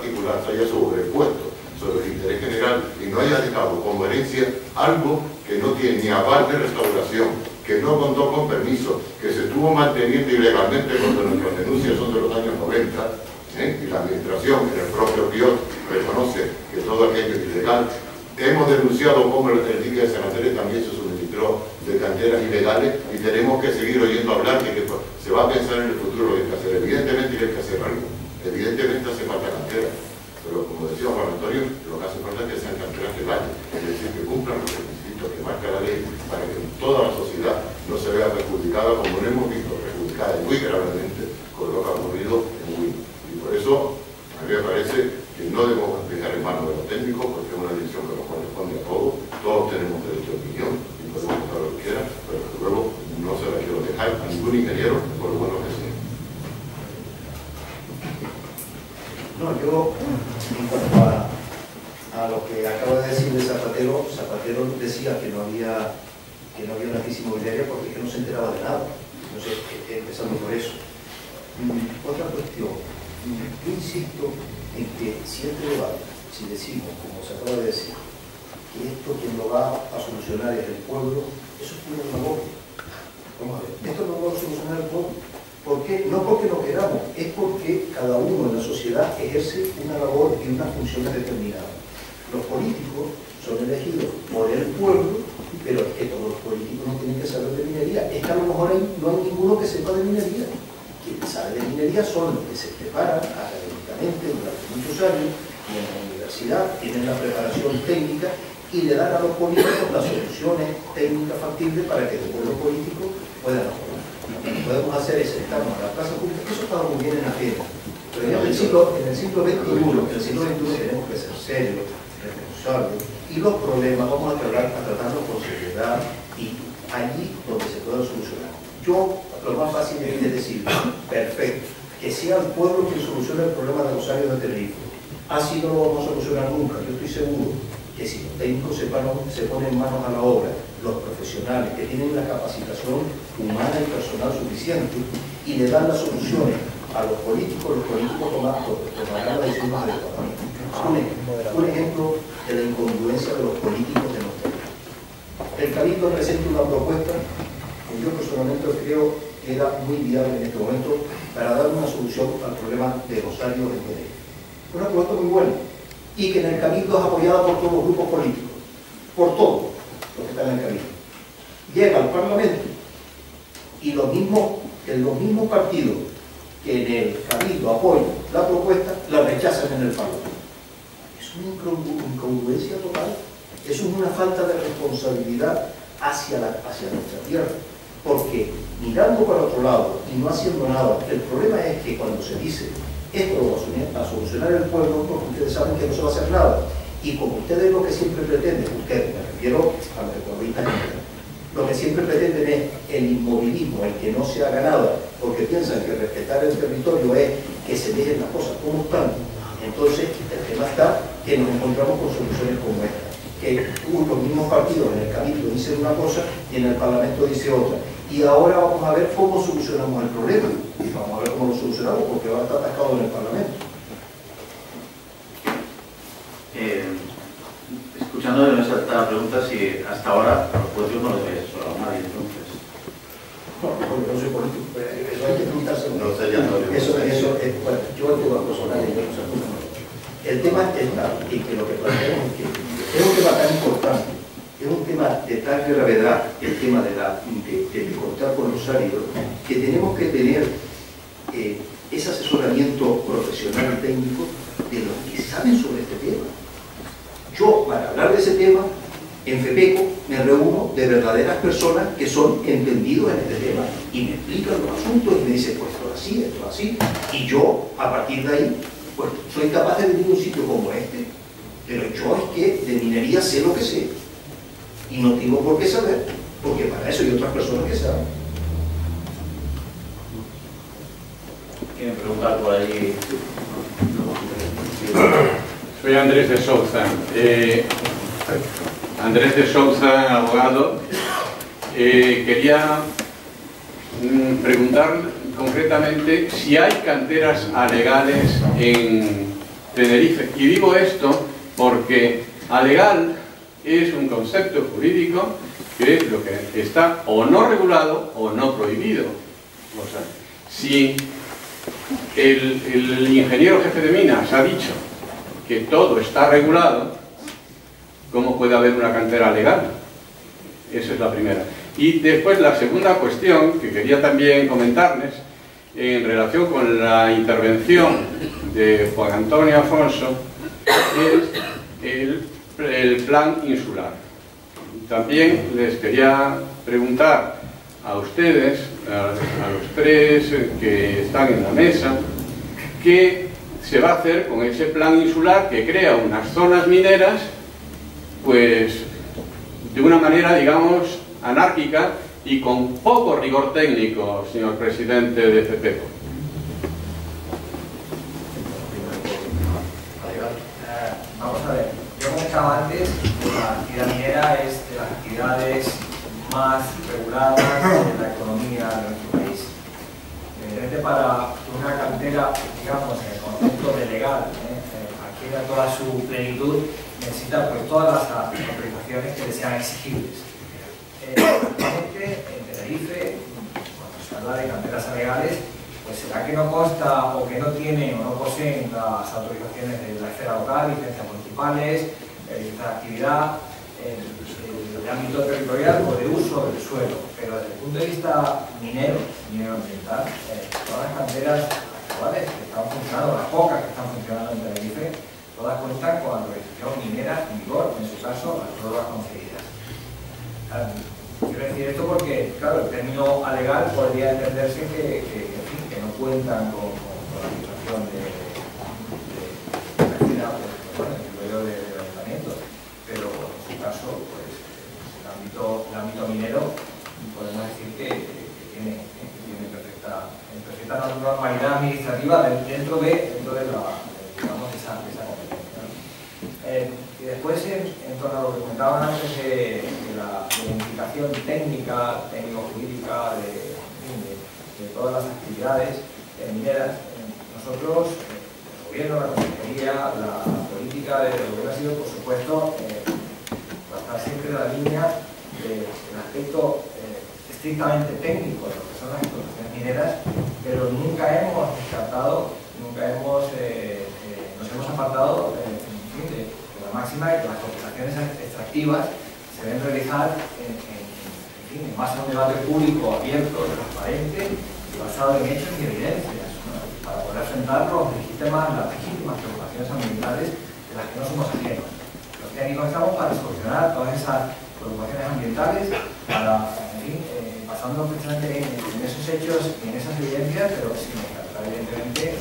particular se haya sobrepuesto sobre el interés general y no haya dejado con coherencia algo que no tiene ni aval de restauración, que no contó con permiso, que se estuvo manteniendo ilegalmente cuando nuestras denuncias son de los años noventa, ¿eh? Y la administración, en el propio P I O T, reconoce que todo aquello es ilegal. Hemos denunciado cómo el dique de San Andrés también se suministró de canteras ilegales y tenemos que seguir oyendo hablar de que se va a pensar en el futuro lo que hay que hacer. Evidentemente hay que hacer algo, evidentemente hace falta cantera, pero como decía Juan Antonio, lo que hace falta es que sean canteras legales, es decir, que cumplan los requisitos que marca la ley para que toda la sociedad no se vea perjudicada como no hemos visto, perjudicada muy gravemente con lo que ha ocurrido en Huila. Y por eso a mí me parece que no debemos dejar en manos de los técnicos, porque es una decisión que nos corresponde a todos, todos tenemos derecho a opinión y podemos votar lo que quieran, pero desde luego no se la quiero dejar a ningún ingeniero, por lo bueno que sea. No, yo, en cuanto a, a lo que acaba de decir de Zapatero, Zapatero decía que no había que no había una crisis inmobiliaria porque que no se enteraba de nada. Entonces, empezando por eso. Mm, otra cuestión, mm, yo insisto en que si este debate, si decimos, como se acaba de decir, que esto quien lo va a solucionar es el pueblo, eso es una demagogia. Vamos a ver, esto no lo va a solucionar el pueblo. ¿Por qué? No porque no queramos, es porque cada uno en la sociedad ejerce una labor y unas funciones determinadas. Los políticos son elegidos por el pueblo, pero es que todos los políticos no tienen que saber de minería. Es que a lo mejor hay, no hay ninguno que sepa de minería. Quien sabe de minería son los que se preparan académicamente durante muchos años y en la universidad tienen la preparación técnica y le dan a los políticos las soluciones técnicas factibles para que después los políticos puedan mejorar. Lo que podemos hacer es sentarnos a la plaza pública, eso está muy bien en la agenda. Pero ya en el siglo, en el siglo veintiuno, en el siglo veintiuno tenemos que ser serios, responsables, y los problemas vamos a tratar, a tratarlos con seriedad y allí donde se puedan solucionar. Yo, lo más fácil es decir, perfecto, que sea el pueblo quien solucione el problema de los áreas de Tenerife. Así no lo vamos a solucionar nunca. Yo estoy seguro que si los técnicos se, paran, se ponen manos a la obra, los profesionales que tienen la capacitación humana y personal suficiente y le dan las soluciones a los políticos, los políticos tomarán las decisiones adecuadamente. Un ejemplo, un ejemplo de la incongruencia de los políticos de nuestro país. El Cabildo presenta una propuesta que yo personalmente creo que era muy viable en este momento para dar una solución al problema de los áreas de Tenerife. Una propuesta muy buena y que en el Cabildo es apoyada por todos los grupos políticos, por todos los que están en el Cabildo. Llega al Parlamento y los mismos, en los mismos partidos que en el Cabildo apoyan la propuesta, la rechazan en el Parlamento. Es una incongruencia total, eso es una falta de responsabilidad hacia, la, hacia nuestra tierra, porque mirando para otro lado y no haciendo nada, el problema es que cuando se dice esto lo va a solucionar el pueblo, porque ustedes saben que no se va a hacer nada, y como ustedes lo que siempre pretenden, ustedes, me refiero a los economistas, lo que siempre pretenden es el inmovilismo, el que no se haga nada, porque piensan que respetar el territorio es que se dejen las cosas como están. Entonces, el tema está que nos encontramos con soluciones como esta, que los mismos partidos en el Cabildo dicen una cosa y en el Parlamento dice otra. Y ahora vamos a ver cómo solucionamos el problema. Y vamos a ver cómo lo solucionamos, porque va a estar atascado en el Parlamento. Eh, escuchando de esta pregunta, si hasta ahora los políticos no les habéis asesorado a nadie, entonces. No, porque no soy político, eso hay que preguntárselo. No sería Antonio. Eso, eso es, bueno, yo el tema personal y yo no sé cómo. El tema está en que lo que planteamos es que es un tema tan importante, es un tema de tal gravedad, el tema de, la, de, de cortar con los áridos, que tenemos que tener eh, ese asesoramiento profesional y técnico de los que saben sobre este tema. Yo, para hablar de ese tema, en FEPECO me reúno de verdaderas personas que son entendidos en este tema y me explican los asuntos y me dicen, pues esto es así, esto es así, y yo, a partir de ahí, pues soy capaz de venir a un sitio como este, pero yo es que de minería sé lo que sé y no tengo por qué saber, porque para eso hay otras personas que saben. ¿Quieren preguntar por ahí? Soy Andrés de Souza. Eh, Andrés de Souza, abogado. Eh, quería mm, preguntar concretamente si hay canteras alegales en, Tenerife. Y digo esto porque alegal es un concepto jurídico que es lo que está o no regulado o no prohibido. O sea, si el, el ingeniero jefe de minas ha dicho que todo está regulado, ¿cómo puede haber una cantera legal? Esa es la primera. Y después la segunda cuestión que quería también comentarles en relación con la intervención de Juan Antonio Afonso es el, el plan insular. También les quería preguntar a ustedes, a, a los tres que están en la mesa, qué se va a hacer con ese plan insular que crea unas zonas mineras, pues de una manera, digamos, anárquica y con poco rigor técnico, señor presidente de FEPECO. Eh, vamos a ver, yo comentaba antes que la actividad minera es de las actividades más reguladas de la economía de nuestro país. Evidentemente, para una cantera, digamos, en el concepto de legal, eh, adquiera toda su plenitud, necesita pues todas las autorizaciones que le sean exigibles. Eh, actualmente, en Tenerife, cuando se habla de canteras legales, pues será que no consta o que no tienen o no poseen las autorizaciones de la esfera local, licencias municipales, eh, licencias de actividad, el, el, el ámbito territorial o de uso del suelo. Pero desde el punto de vista minero, minero ambiental, eh, todas las canteras actuales que están funcionando, las pocas que están funcionando en Tenerife, todas cuentan con autorización minera en vigor, en su caso, las pruebas concedidas. Um, quiero decir esto porque, claro, el término alegal podría entenderse que, que, en fin, que no cuentan con, con, con la situación de, de, de, de, pues, bueno, el duelo de, de ayuntamientos, pero en su caso, pues, el ámbito, el ámbito minero, podemos decir que, que tiene, que tiene perfecta, perfecta normalidad administrativa dentro de, dentro de la, digamos, esa, esa competencia. Eh, y después, en, en torno a lo que comentaban antes de, de la identificación técnica, técnico-jurídica de, de, de todas las actividades eh, mineras, eh, nosotros, eh, el gobierno, la consejería, la, la política del gobierno ha sido, por supuesto, eh, tratar siempre la línea de, del aspecto eh, estrictamente técnico de lo que son las explotaciones mineras, pero nunca hemos descartado, nunca hemos, eh, eh, nos hemos apartado eh, en fin, de, de la máxima de que las operaciones extractivas se deben realizar en, en, en, fin, en base a un debate público, abierto, transparente y basado en hechos y evidencias, ¿no? Para poder enfrentar los legítimas, las legítimas preocupaciones ambientales de las que no somos ajenos. Los técnicos estamos para solucionar todas esas preocupaciones ambientales, para, en fin, eh, basándonos precisamente en, en esos hechos y en esas evidencias, pero sin descartar, evidentemente,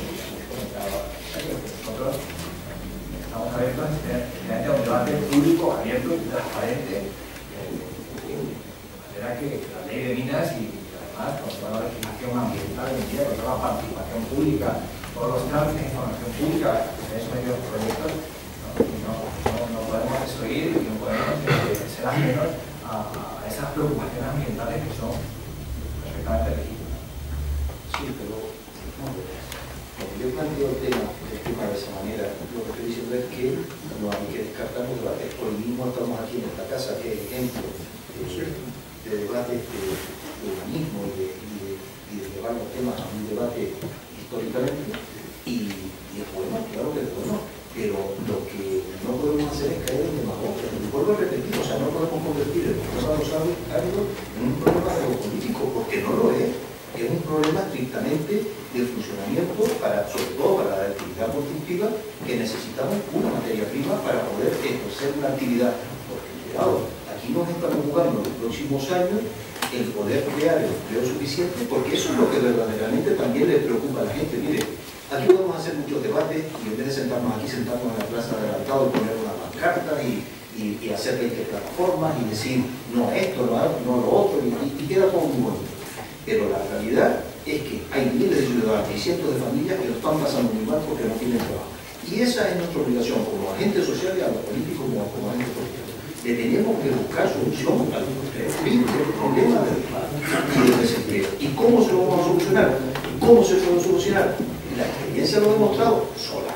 nosotros estamos abiertos a un debate público, abierto y transparente, eh, de manera que la ley de minas y además con toda la legislación ambiental en día, con toda la participación pública, todos los trámites de información pública en esos medios proyectos, no, no, no, no podemos desoír y no podemos eh, ser ajenos a, a esas preocupaciones ambientales que son perfectamente legítimas. Sí, pero no, cuando yo planteo el tema, el tema de esa manera, lo que estoy diciendo es que no hay que descartar los debates. Hoy mismo estamos aquí en esta casa, que es ejemplo de, de debates de, de humanismo y de, y, de, y de llevar los temas a un debate históricamente, y, y es bueno, claro que es bueno, pero lo que no podemos hacer es caer en demagogia. Y vuelvo a repetir, o sea, no podemos convertir el problema de los áridos en un problema geopolítico, porque no lo es. Es un problema estrictamente de funcionamiento, para, sobre todo para la actividad productiva, que necesitamos una materia prima para poder ejercer una actividad. Porque, cuidado, aquí nos estamos jugando en los próximos años el poder crear el empleo suficiente, porque eso es lo que verdaderamente también le preocupa a la gente. Mire, aquí podemos hacer muchos debates y en vez de sentarnos aquí, sentarnos en la plaza del Alcado y poner una pancarta y, y, y hacer veinte plataformas y decir no esto, no, no lo otro, y, y queda todo muy bonito. Pero la realidad es que hay miles de ciudadanos y cientos de familias que lo están pasando muy mal porque no tienen trabajo. Y esa es nuestra obligación como agentes sociales, a los políticos como, como agentes políticos. Le tenemos que buscar solución al problema del paro y del desempleo. ¿Y cómo se lo vamos a solucionar? ¿Cómo se lo vamos a solucionar? La experiencia lo ha demostrado solamente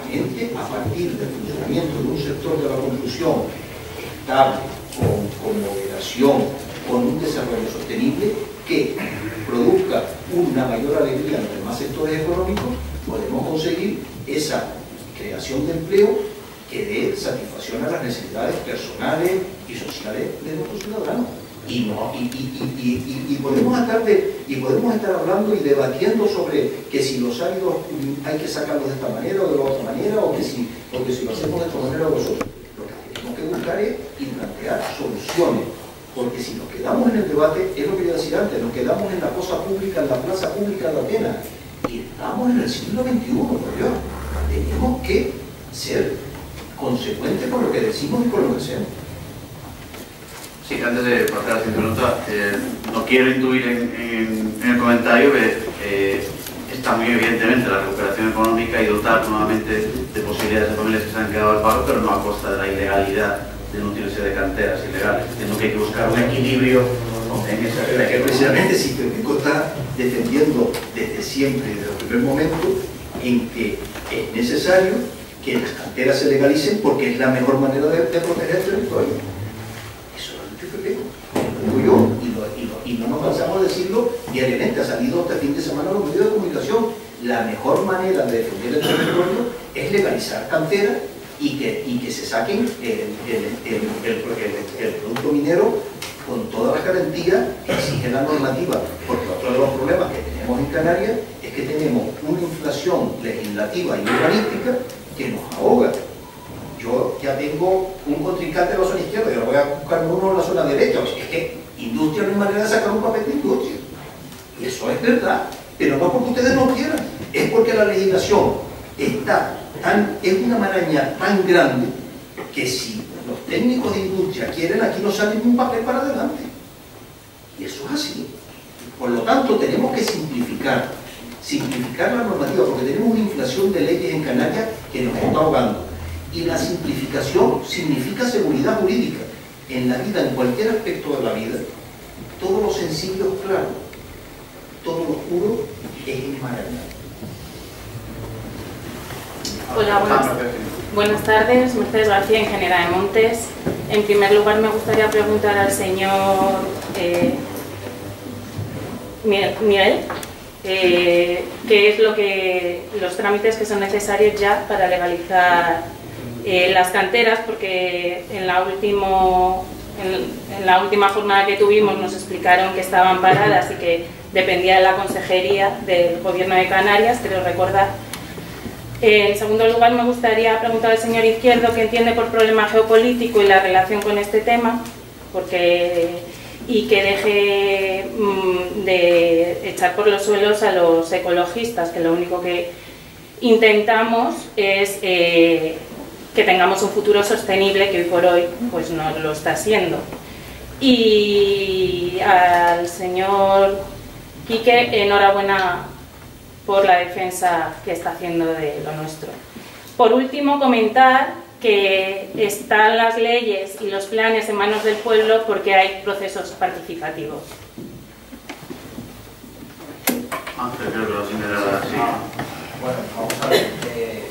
solamente a partir del funcionamiento de un sector de la construcción estable, con, con moderación, con un desarrollo sostenible que produzca una mayor alegría en los demás sectores económicos, podemos conseguir esa creación de empleo que dé satisfacción a las necesidades personales y sociales de nuestros ciudadanos. Y, no, y, y, y, y, y, podemos estar de, y podemos estar hablando y debatiendo sobre que si los áridos hay que sacarlos de esta manera o de la otra manera, o que si, o que si lo hacemos de esta manera o nosotros. Lo que tenemos que buscar es y plantear soluciones, porque si nos quedamos en el debate, es lo que yo decía antes, nos quedamos en la cosa pública, en la plaza pública de Atenas, y estamos en el siglo veintiuno, por Dios. Tenemos que ser consecuentes con lo que decimos y con lo que hacemos. Sí, antes de pasar a la siguiente pregunta, eh, no quiero intuir en, en, en el comentario que eh, está muy evidentemente la recuperación económica y dotar nuevamente de posibilidades de familias que se han quedado al paro, pero no a costa de la ilegalidad de nutrirse de canteras ilegales. Entiendo que hay que buscar un equilibrio en ese aspecto. Que precisamente si Pepco está defendiendo desde siempre, desde el primer momento, en que es necesario que las canteras se legalicen porque es la mejor manera de, de proteger el territorio. Eso lo ha dicho Pepco, lo digo yo, y, lo, y, lo, y no nos cansamos de decirlo diariamente. Ha salido este fin de semana en los medios de comunicación. La mejor manera de defender el territorio es legalizar canteras y que, y que se saquen el, el, el, el, el, el producto minero con todas las garantías que exige la normativa, porque otro de los problemas que tenemos en Canarias es que tenemos una inflación legislativa y urbanística que nos ahoga. Yo ya tengo un contrincante en la zona izquierda, yo voy a buscarme uno en la zona derecha. O sea, es que industria no hay manera de sacar un papel de industria. Y eso es verdad, pero no porque ustedes no quieran, es porque la legislación está tan, es una maraña tan grande que si los técnicos de industria quieren, aquí no sale ni un papel para adelante. Y eso es así. Por lo tanto, tenemos que simplificar, simplificar la normativa, porque tenemos una inflación de leyes en Canarias que nos está ahogando. Y la simplificación significa seguridad jurídica. En la vida, en cualquier aspecto de la vida, todo lo sencillo es claro, todo lo oscuro es enmarañado. Hola, buenas, buenas tardes. Mercedes García, ingeniera de Montes. En primer lugar, me gustaría preguntar al señor eh, Miguel eh, qué es lo que los trámites que son necesarios ya para legalizar eh, las canteras, porque en la, último, en, en la última jornada que tuvimos nos explicaron que estaban paradas y que dependía de la Consejería del Gobierno de Canarias, creo recordar. En segundo lugar, me gustaría preguntar al señor Izquierdo qué entiende por problema geopolítico y la relación con este tema, porque, y que deje mmm, de echar por los suelos a los ecologistas, que lo único que intentamos es eh, que tengamos un futuro sostenible, que hoy por hoy pues no lo está siendo. Y al señor Quique, enhorabuena por la defensa que está haciendo de lo nuestro. Por último, comentar que están las leyes y los planes en manos del pueblo porque hay procesos participativos. Ángel, creo que lo señalaba así. Bueno, vamos a ver. Eh,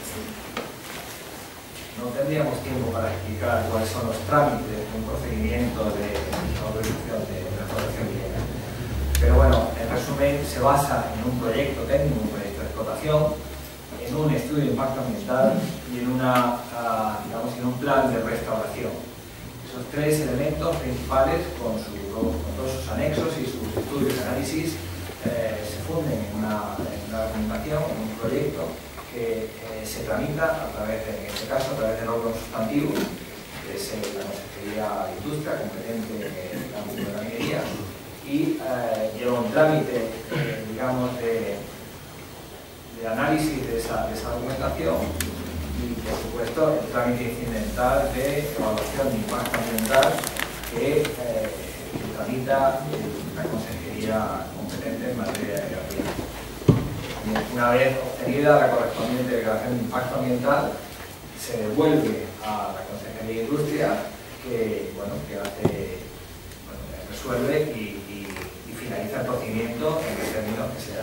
no tendríamos tiempo para explicar cuáles son los trámites de un procedimiento de autorización de restauración minera. Pero bueno, en resumen, se basa en un proyecto técnico, un proyecto de explotación, en un estudio de impacto ambiental y en, una, uh, digamos, en un plan de restauración. Esos tres elementos principales, con, su, con todos sus anexos y sus estudios de análisis, eh, se funden en una, en una documentación, en un proyecto que eh, se tramita a través de, en este caso, a través del órgano sustantivo, que es la Consejería de Industria, competente en el ámbito de la minería, y eh, lleva un trámite, eh, digamos, de, de análisis de esa, de esa documentación y, por supuesto, el trámite incidental de evaluación de impacto ambiental que eh, tramita la Consejería competente en materia de energía. Una vez obtenida la correspondiente declaración de impacto ambiental, se devuelve a la Consejería de Industria, que, bueno, que hace, bueno, resuelve y, y, y finaliza el procedimiento en los términos que se dan.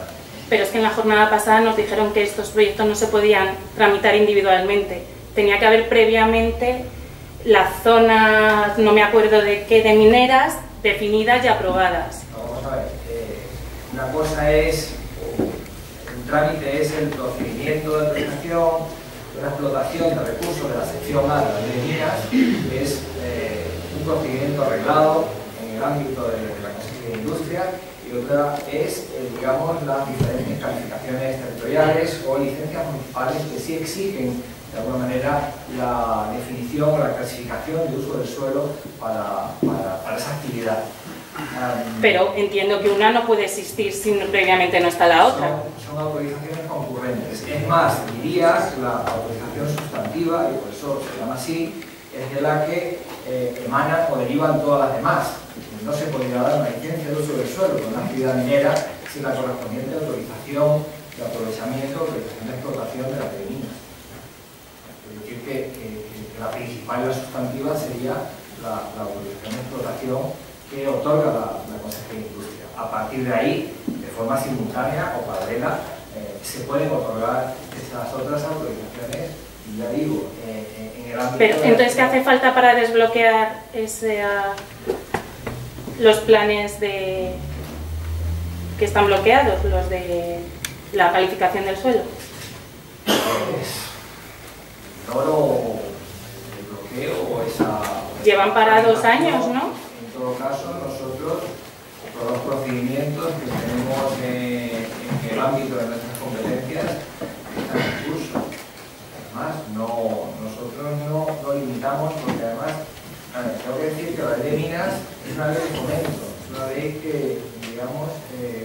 pero es que en la jornada pasada nos dijeron que estos proyectos no se podían tramitar individualmente. Tenía que haber previamente las zonas, no me acuerdo de qué, de mineras, definidas y aprobadas. Vamos a ver, eh, una cosa es, un trámite es el procedimiento de autorización de una explotación de recursos de la sección A de la ley de minas, que es eh, un procedimiento arreglado en el ámbito de, de la Consejería de Industria, y otra es, eh, digamos, las diferentes calificaciones territoriales o licencias municipales que sí exigen de alguna manera la definición o la clasificación de uso del suelo para, para, para esa actividad. Um, Pero entiendo que una no puede existir si previamente no está la otra. Son, son autorizaciones concurrentes. Es más, diría la autorización sustantiva, y por eso se llama así, es de la que eh, emanan o derivan todas las demás. No se podría dar una licencia de uso del suelo con una actividad minera sin la correspondiente autorización de aprovechamiento o autorización de explotación de la ley de minas. Es decir, que, que, que la principal y la sustantiva sería la, la autorización de explotación que otorga la, la Consejería de Industria. A partir de ahí, de forma simultánea o paralela, eh, se pueden otorgar esas otras autorizaciones, y ya digo, eh, en el ámbito... Pero entonces, ¿qué hace falta para desbloquear ese, uh, los planes de que están bloqueados, los de la calificación del suelo? Pues, no lo desbloqueo o esa... Llevan parados años, ¿no? En todo caso, nosotros, todos los procedimientos que tenemos eh, en el ámbito de nuestras competencias están en curso. Además, no, nosotros no, no limitamos, porque además, tengo que decir que la ley de minas es una ley de fomento, es una ley que, digamos, eh,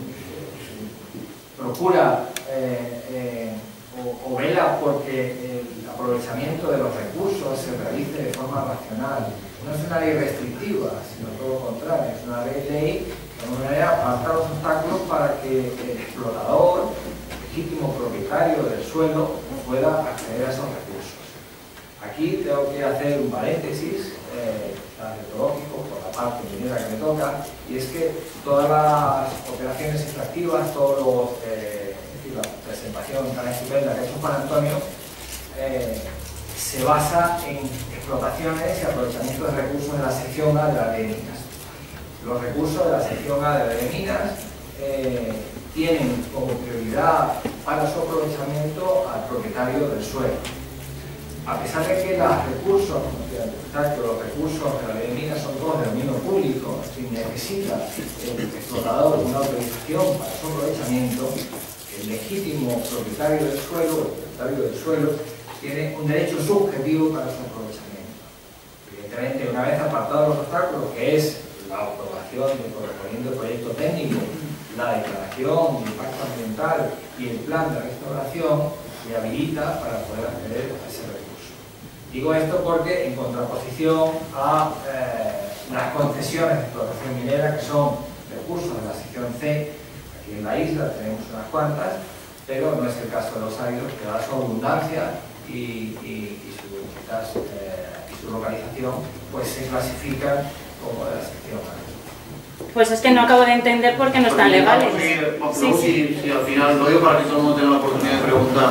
procura eh, eh, o, o vela porque el aprovechamiento de los recursos se realice de forma racional. No es una ley restrictiva, sino todo lo contrario, es una ley, ley de alguna manera aparta los obstáculos para que el explotador, el legítimo propietario del suelo, pueda acceder a esos recursos. Aquí tengo que hacer un paréntesis eh, arqueológico por la parte minera que me toca, y es que todas las operaciones extractivas, todos los, eh, es decir, la presentación tan estupenda que ha hecho Juan Antonio, eh, se basa en explotaciones y aprovechamiento de recursos de la sección A de la ley de minas. Los recursos de la sección A de la ley de minas eh, tienen como prioridad para su aprovechamiento al propietario del suelo. A pesar de que los recursos, que los recursos de la ley de minas son todos de dominio público, si necesita el explotador una autorización para su aprovechamiento, el legítimo propietario del suelo, el propietario del suelo, tiene un derecho subjetivo para su aprovechamiento. Evidentemente, una vez apartados los obstáculos, que es la aprobación del correspondiente proyecto técnico, la declaración de impacto ambiental y el plan de restauración, le habilita para poder acceder a ese recurso. Digo esto porque, en contraposición a eh, las concesiones de explotación minera, que son recursos de la sección C, aquí en la isla tenemos unas cuantas, pero no es el caso de los áridos, que da su abundancia y, y, y, su, quizás, eh, y su localización, pues se clasifican como de la sección A. Pues es que no acabo de entender por qué no están legales. Sí, sí, sí, al final lo digo para que todo el mundo tenga la oportunidad de preguntar.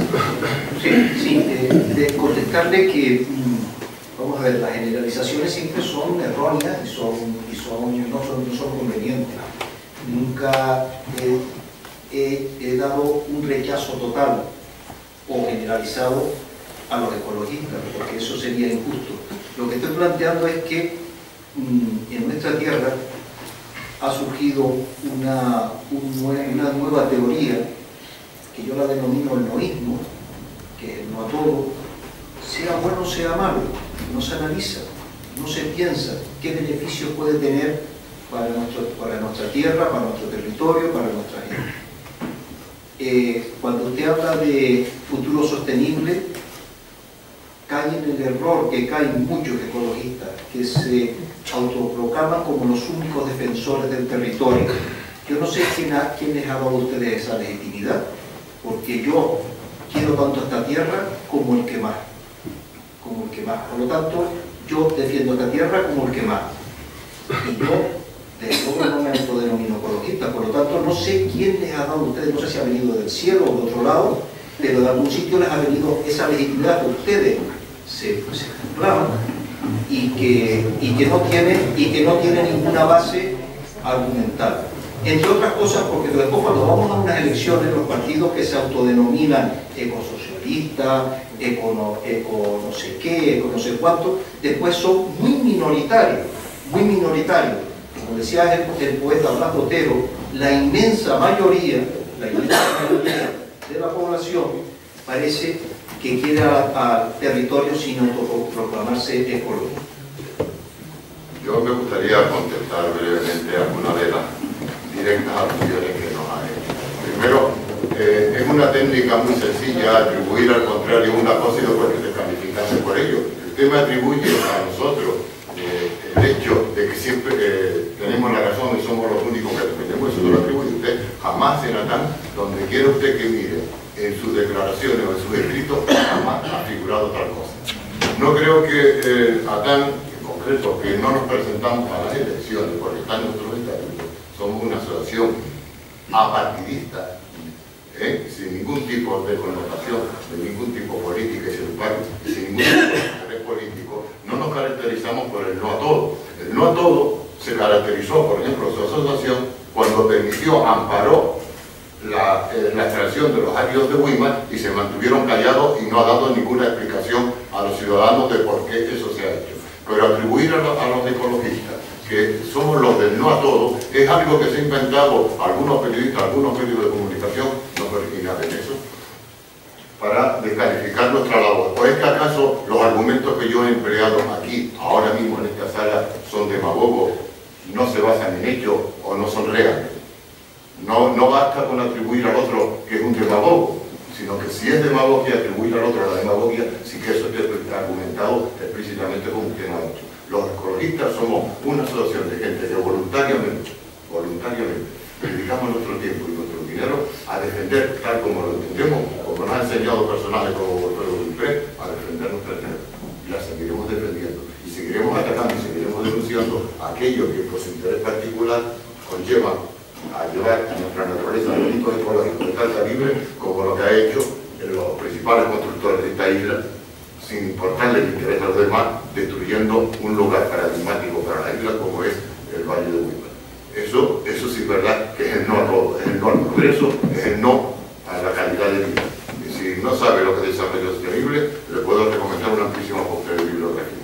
Sí, sí, de, de contestarle que, vamos a ver, las generalizaciones siempre son erróneas y, son, y son, no, son, no son convenientes. Nunca he, he, he dado un rechazo total o generalizado a los ecologistas, porque eso sería injusto. Lo que estoy planteando es que mmm, en nuestra tierra ha surgido una, un nue una nueva teoría que yo la denomino el noísmo, que no a todo, sea bueno o sea malo, no se analiza, no se piensa qué beneficios puede tener para, nuestro, para nuestra tierra, para nuestro territorio, para nuestra gente. Eh, cuando usted habla de futuro sostenible, cae en el error que caen muchos ecologistas, que se autoproclaman como los únicos defensores del territorio. Yo no sé quién, ha, quién les ha dado a ustedes esa legitimidad, porque yo quiero tanto esta tierra como el que más, como el que más. Por lo tanto, yo defiendo esta tierra como el que más. Y yo Desde luego no me autodenomino ecologista, por lo tanto no sé quién les ha dado a ustedes, no sé si ha venido del cielo o de otro lado, pero de algún sitio les ha venido esa legitimidad que ustedes se, se reclaman y que, y, que no tiene, y que no tiene ninguna base argumental. Entre otras cosas, porque después cuando vamos a unas elecciones, los partidos que se autodenominan ecosocialistas, eco no, eco no sé qué, eco no sé cuánto, después son muy minoritarios, muy minoritarios. Como decía el, el poeta Blas Otero, la inmensa mayoría, la inmensa mayoría de la población parece que quiere al territorio sin autoproclamarse ecológico. Yo me gustaría contestar brevemente algunas de las directas alusiones que nos ha hecho. Primero, eh, es una técnica muy sencilla atribuir al contrario una cosa y después descalificarse por ello. Usted me atribuye a nosotros eh, el hecho de que siempre eh, tenemos la razón y somos los únicos que defendemos, eso no lo atribuye usted jamás en Atán, donde quiera usted que mire, en sus declaraciones o en sus escritos, jamás ha figurado tal cosa. No creo que eh, Atán, en concreto, que no nos presentamos a las elecciones porque están nuestros estatutos, somos una asociación apartidista, ¿eh? sin ningún tipo de connotación, de ningún tipo política y sin embargo, sin ningún tipo de interés político, no nos caracterizamos por el no a todo. El no a todo se caracterizó, por ejemplo, su asociación cuando permitió, amparó la, eh, la extracción de los áridos de Weimar y se mantuvieron callados y no ha dado ninguna explicación a los ciudadanos de por qué eso se ha hecho. Pero atribuir a los, a los ecologistas que somos los del no a todo, es algo que se ha inventado algunos periodistas, algunos medios de comunicación, no es original en eso, para descalificar nuestra labor. ¿O es que acaso los argumentos que yo he empleado aquí, ahora mismo en esta sala, son demagogos, no se basan en hechos o no son reales? No, no basta con atribuir al otro que es un demagogo, sino que si es demagogia, atribuir al otro a la demagogia, sí que eso esté argumentado explícitamente como usted no ha hecho. Los ecologistas somos una asociación de gente que voluntariamente, voluntariamente, dedicamos nuestro tiempo y nuestro dinero a defender, tal como lo entendemos, como nos ha enseñado personajes como Alfredo Dupré, a defender nuestra tierra. Y la seguiremos defendiendo. Y seguiremos atacando y seguiremos denunciando a aquellos que por su interés particular conllevan a llevar a nuestra naturaleza delitos ecológicos de tal calibre como lo que ha hecho en los principales constructores de esta isla, sin importarle el interés a los demás, destruyendo un lugar paradigmático para la isla como es el Valle de Weimar. Eso, eso sí es verdad que es el no a todo, es el no al progreso, es el no a la calidad de vida. Y si no sabe lo que es desarrollo sostenible, le puedo recomendar una amplísima postre de bibliografía.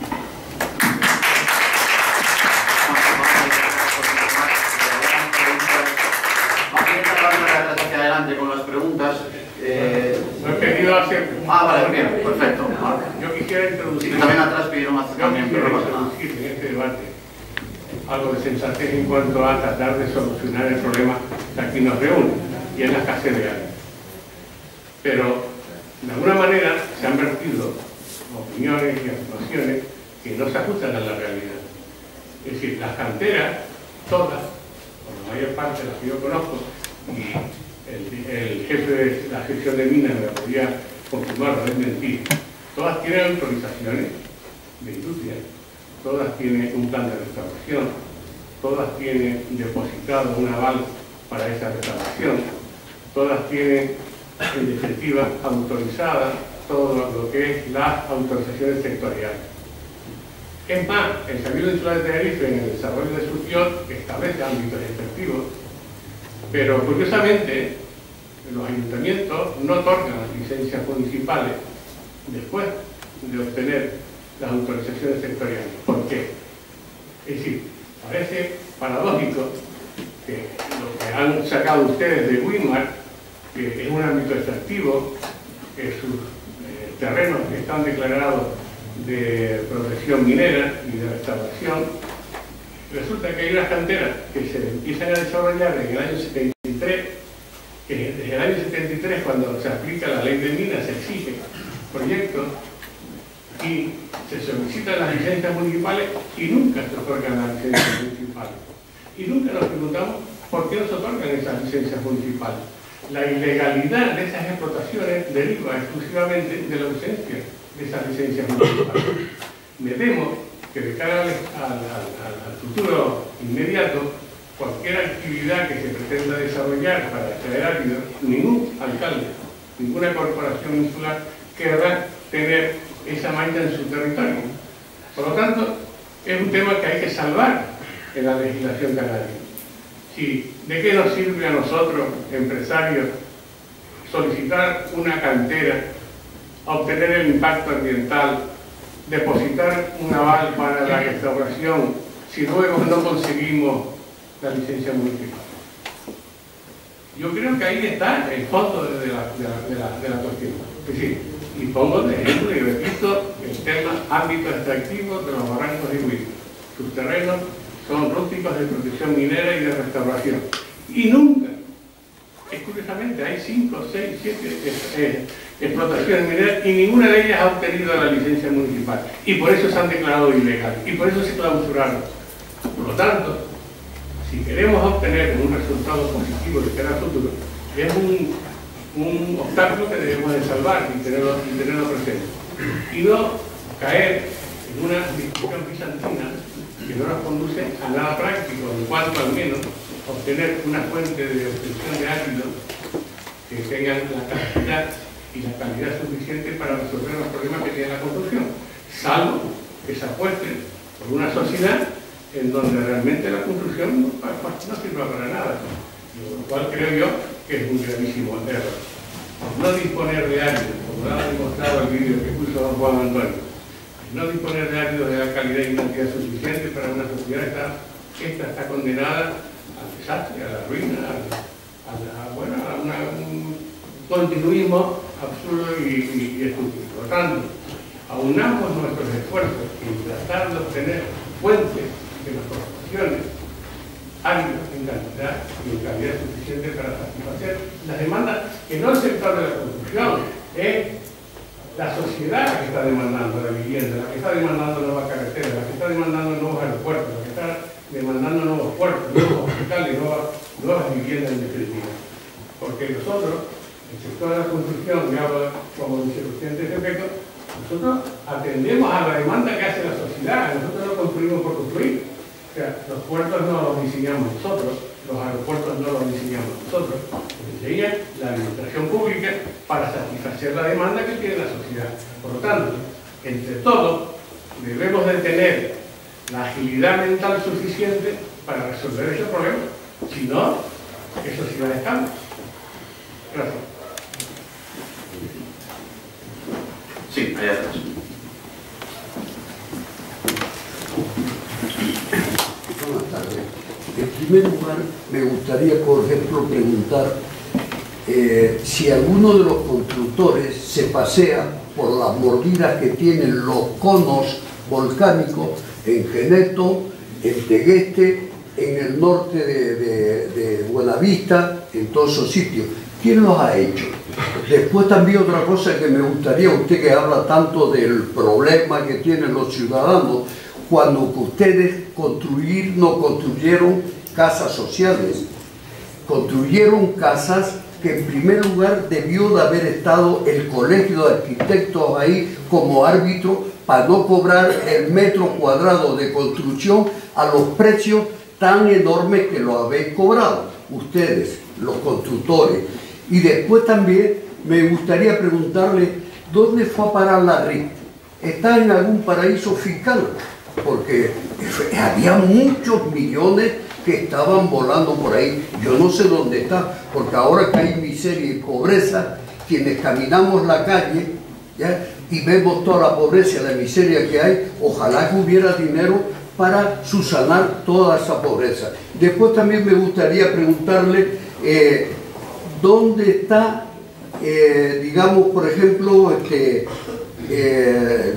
Con las preguntas. Eh... Lo he pedido hace... Ah, vale, bien, perfecto. Yo quisiera introducir... Sí, también atrás pidieron más. Yo quisiera introducir en este debate algo de sensatez en cuanto a tratar de solucionar el problema que aquí nos reúne, y es la escasez de agua. Pero, de alguna manera, se han vertido opiniones y afirmaciones que no se ajustan a la realidad. Es decir, las canteras, todas, por la mayor parte de las que yo conozco, y el, el jefe de la gestión de minas me podría confirmar o desmentir, todas tienen autorizaciones de industria, todas tienen un plan de restauración, todas tienen depositado un aval para esa restauración, todas tienen en definitiva autorizadas todo lo que es las autorizaciones sectoriales. Es más, el Cabildo Insular de Tenerife, en el desarrollo de su guión, establece ámbitos efectivos, pero curiosamente los ayuntamientos no otorgan las licencias municipales después de obtener las autorizaciones sectoriales. ¿Por qué? Es decir, parece paradójico que lo que han sacado ustedes de Weimar, que es un ámbito extractivo, que sus eh, terrenos están declarados de protección minera y de restauración, resulta que hay unas canteras que se empiezan a desarrollar en el año setenta y tres, que desde el año setenta y tres, cuando se aplica la ley de minas, se exigen proyectos y se solicitan las licencias municipales y nunca se otorgan las licencias municipales. Y nunca nos preguntamos por qué no se otorgan esas licencias municipales. La ilegalidad de esas explotaciones deriva exclusivamente de la ausencia de esas licencias municipales. Me temo que de cara al, al, al, al futuro inmediato, cualquier actividad que se pretenda desarrollar para extraer áridos, ningún alcalde, ninguna corporación insular querrá tener esa mancha en su territorio. Por lo tanto, es un tema que hay que salvar en la legislación canaria. Si, ¿de qué nos sirve a nosotros, empresarios, solicitar una cantera, obtener el impacto ambiental, depositar un aval para la restauración, si luego no conseguimos la licencia municipal? Yo creo que ahí está el fondo de la, de la, de la, de la cuestión. Es decir, y pongo de ejemplo y repito el tema ámbito extractivo de los barrancos de Huila. Sus terrenos son rústicos de protección minera y de restauración. Y nunca, es curiosamente, hay cinco, seis, siete eh, explotaciones mineras y ninguna de ellas ha obtenido la licencia municipal. Y por eso se han declarado ilegales. Y por eso se clausuraron. Por lo tanto, si queremos obtener un resultado positivo de cara al futuro, es un, un obstáculo que debemos de salvar y tenerlo, y tenerlo presente. Y no caer en una discusión bizantina que no nos conduce a nada práctico, en cuanto al menos obtener una fuente de obtención de ácido que tenga la capacidad y la calidad suficiente para resolver los problemas que tiene la construcción, salvo que se apueste por una sociedad en donde realmente la construcción no, no sirva para nada, lo cual creo yo que es un gravísimo error. No disponer de áridos, como lo ha demostrado el vídeo que puso don Juan Antonio, no disponer de áridos de la calidad y cantidad suficiente para una sociedad, está, esta está condenada al desastre, a la ruina, a, a, a, bueno, a una, un continuismo absurdo y, y, y estúpido. Por lo tanto, aunamos nuestros esfuerzos en tratar de obtener fuentes de las corporaciones áridos en cantidad y en calidad suficiente para satisfacer las demandas que no el sector de la construcción, es la sociedad la que está demandando la vivienda, la que está demandando nuevas carreteras, la que está demandando nuevos aeropuertos, la que está demandando nuevos puertos, nuevos hospitales, nuevas, nuevas viviendas en definitiva. Porque nosotros, el sector de la construcción, y hablo como vicepresidente de efecto, nosotros atendemos a la demanda que hace la sociedad, nosotros no construimos por construir. O sea, los puertos no los diseñamos nosotros, los aeropuertos no los diseñamos nosotros, los diseña la administración pública para satisfacer la demanda que tiene la sociedad. Por lo tanto, entre todos, debemos de tener la agilidad mental suficiente para resolver ese problema. Si no, ¿qué sociedad estamos? Gracias. Sí, allá atrás. Buenas tardes. En primer lugar, me gustaría, por ejemplo, preguntar eh, si alguno de los constructores se pasea por las mordidas que tienen los conos volcánicos en Geneto, en Tegueste, en el norte de, de, de Buenavista, en todos esos sitios. ¿Quién los ha hecho? Después también otra cosa que me gustaría, usted que habla tanto del problema que tienen los ciudadanos, cuando ustedes construir, no construyeron casas sociales, construyeron casas que en primer lugar debió de haber estado el colegio de arquitectos ahí como árbitro para no cobrar el metro cuadrado de construcción a los precios tan enormes que lo habéis cobrado, ustedes, los constructores. Y después también me gustaría preguntarle, ¿dónde fue a parar la R I C? ¿Está en algún paraíso fiscal? Porque había muchos millones que estaban volando por ahí. Yo no sé dónde está, porque ahora que hay miseria y pobreza, quienes caminamos la calle, ¿ya?, y vemos toda la pobreza y la miseria que hay, ojalá que hubiera dinero para subsanar toda esa pobreza. Después también me gustaría preguntarle, eh, ¿dónde está, eh, digamos, por ejemplo, este, eh,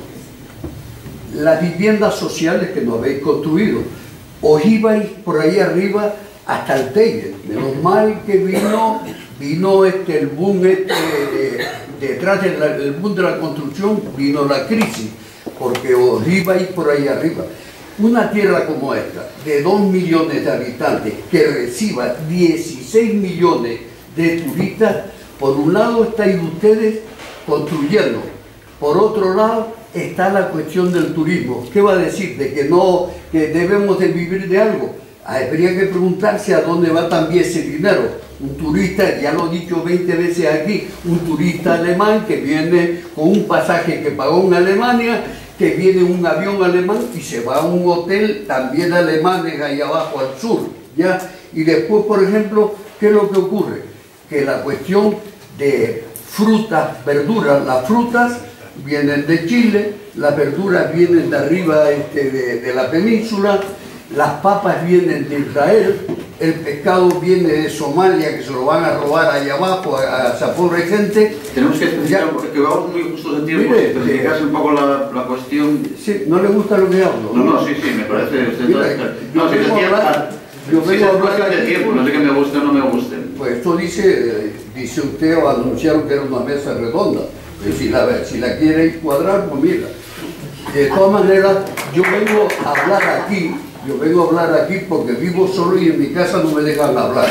las viviendas sociales que no habéis construido? Os ibais por ahí arriba hasta el Teide. Menos mal que vino, vino este, el boom este de, detrás del boom de la construcción, vino la crisis, porque os ibais por ahí arriba. Una tierra como esta, de dos millones de habitantes, que reciba dieciséis millones de turistas, por un lado estáis ustedes construyendo, por otro lado está la cuestión del turismo. ¿Qué va a decir? ¿De que no, que debemos de vivir de algo? Habría que preguntarse a dónde va también ese dinero. Un turista, ya lo he dicho veinte veces aquí, un turista alemán que viene con un pasaje que pagó en Alemania, que viene en un avión alemán y se va a un hotel también alemán ahí abajo al sur, ¿ya? Y después, por ejemplo, ¿qué es lo que ocurre? Que la cuestión de frutas, verduras, las frutas vienen de Chile, las verduras vienen de arriba este, de, de la península, las papas vienen de Israel, el pescado viene de Somalia, que se lo van a robar allá abajo a, a esa pobre gente. Tenemos que especificar, porque vamos muy justo de tiempo, Mire, si especificase un poco la, la cuestión. Sí, ¿no le gusta lo que hablo? No, no, sí, sí, me parece. Usted Mira, está... yo No, si vengo decía, a hablar- yo si vengo es a hablar cuestión de aquí- tiempo, no sé que me guste o no me guste. Pues esto dice, dice usted o anunciaron que era una mesa redonda. Y si la, si la quiere cuadrar, pues mira. De todas maneras, yo vengo a hablar aquí, yo vengo a hablar aquí porque vivo solo y en mi casa no me dejan hablar.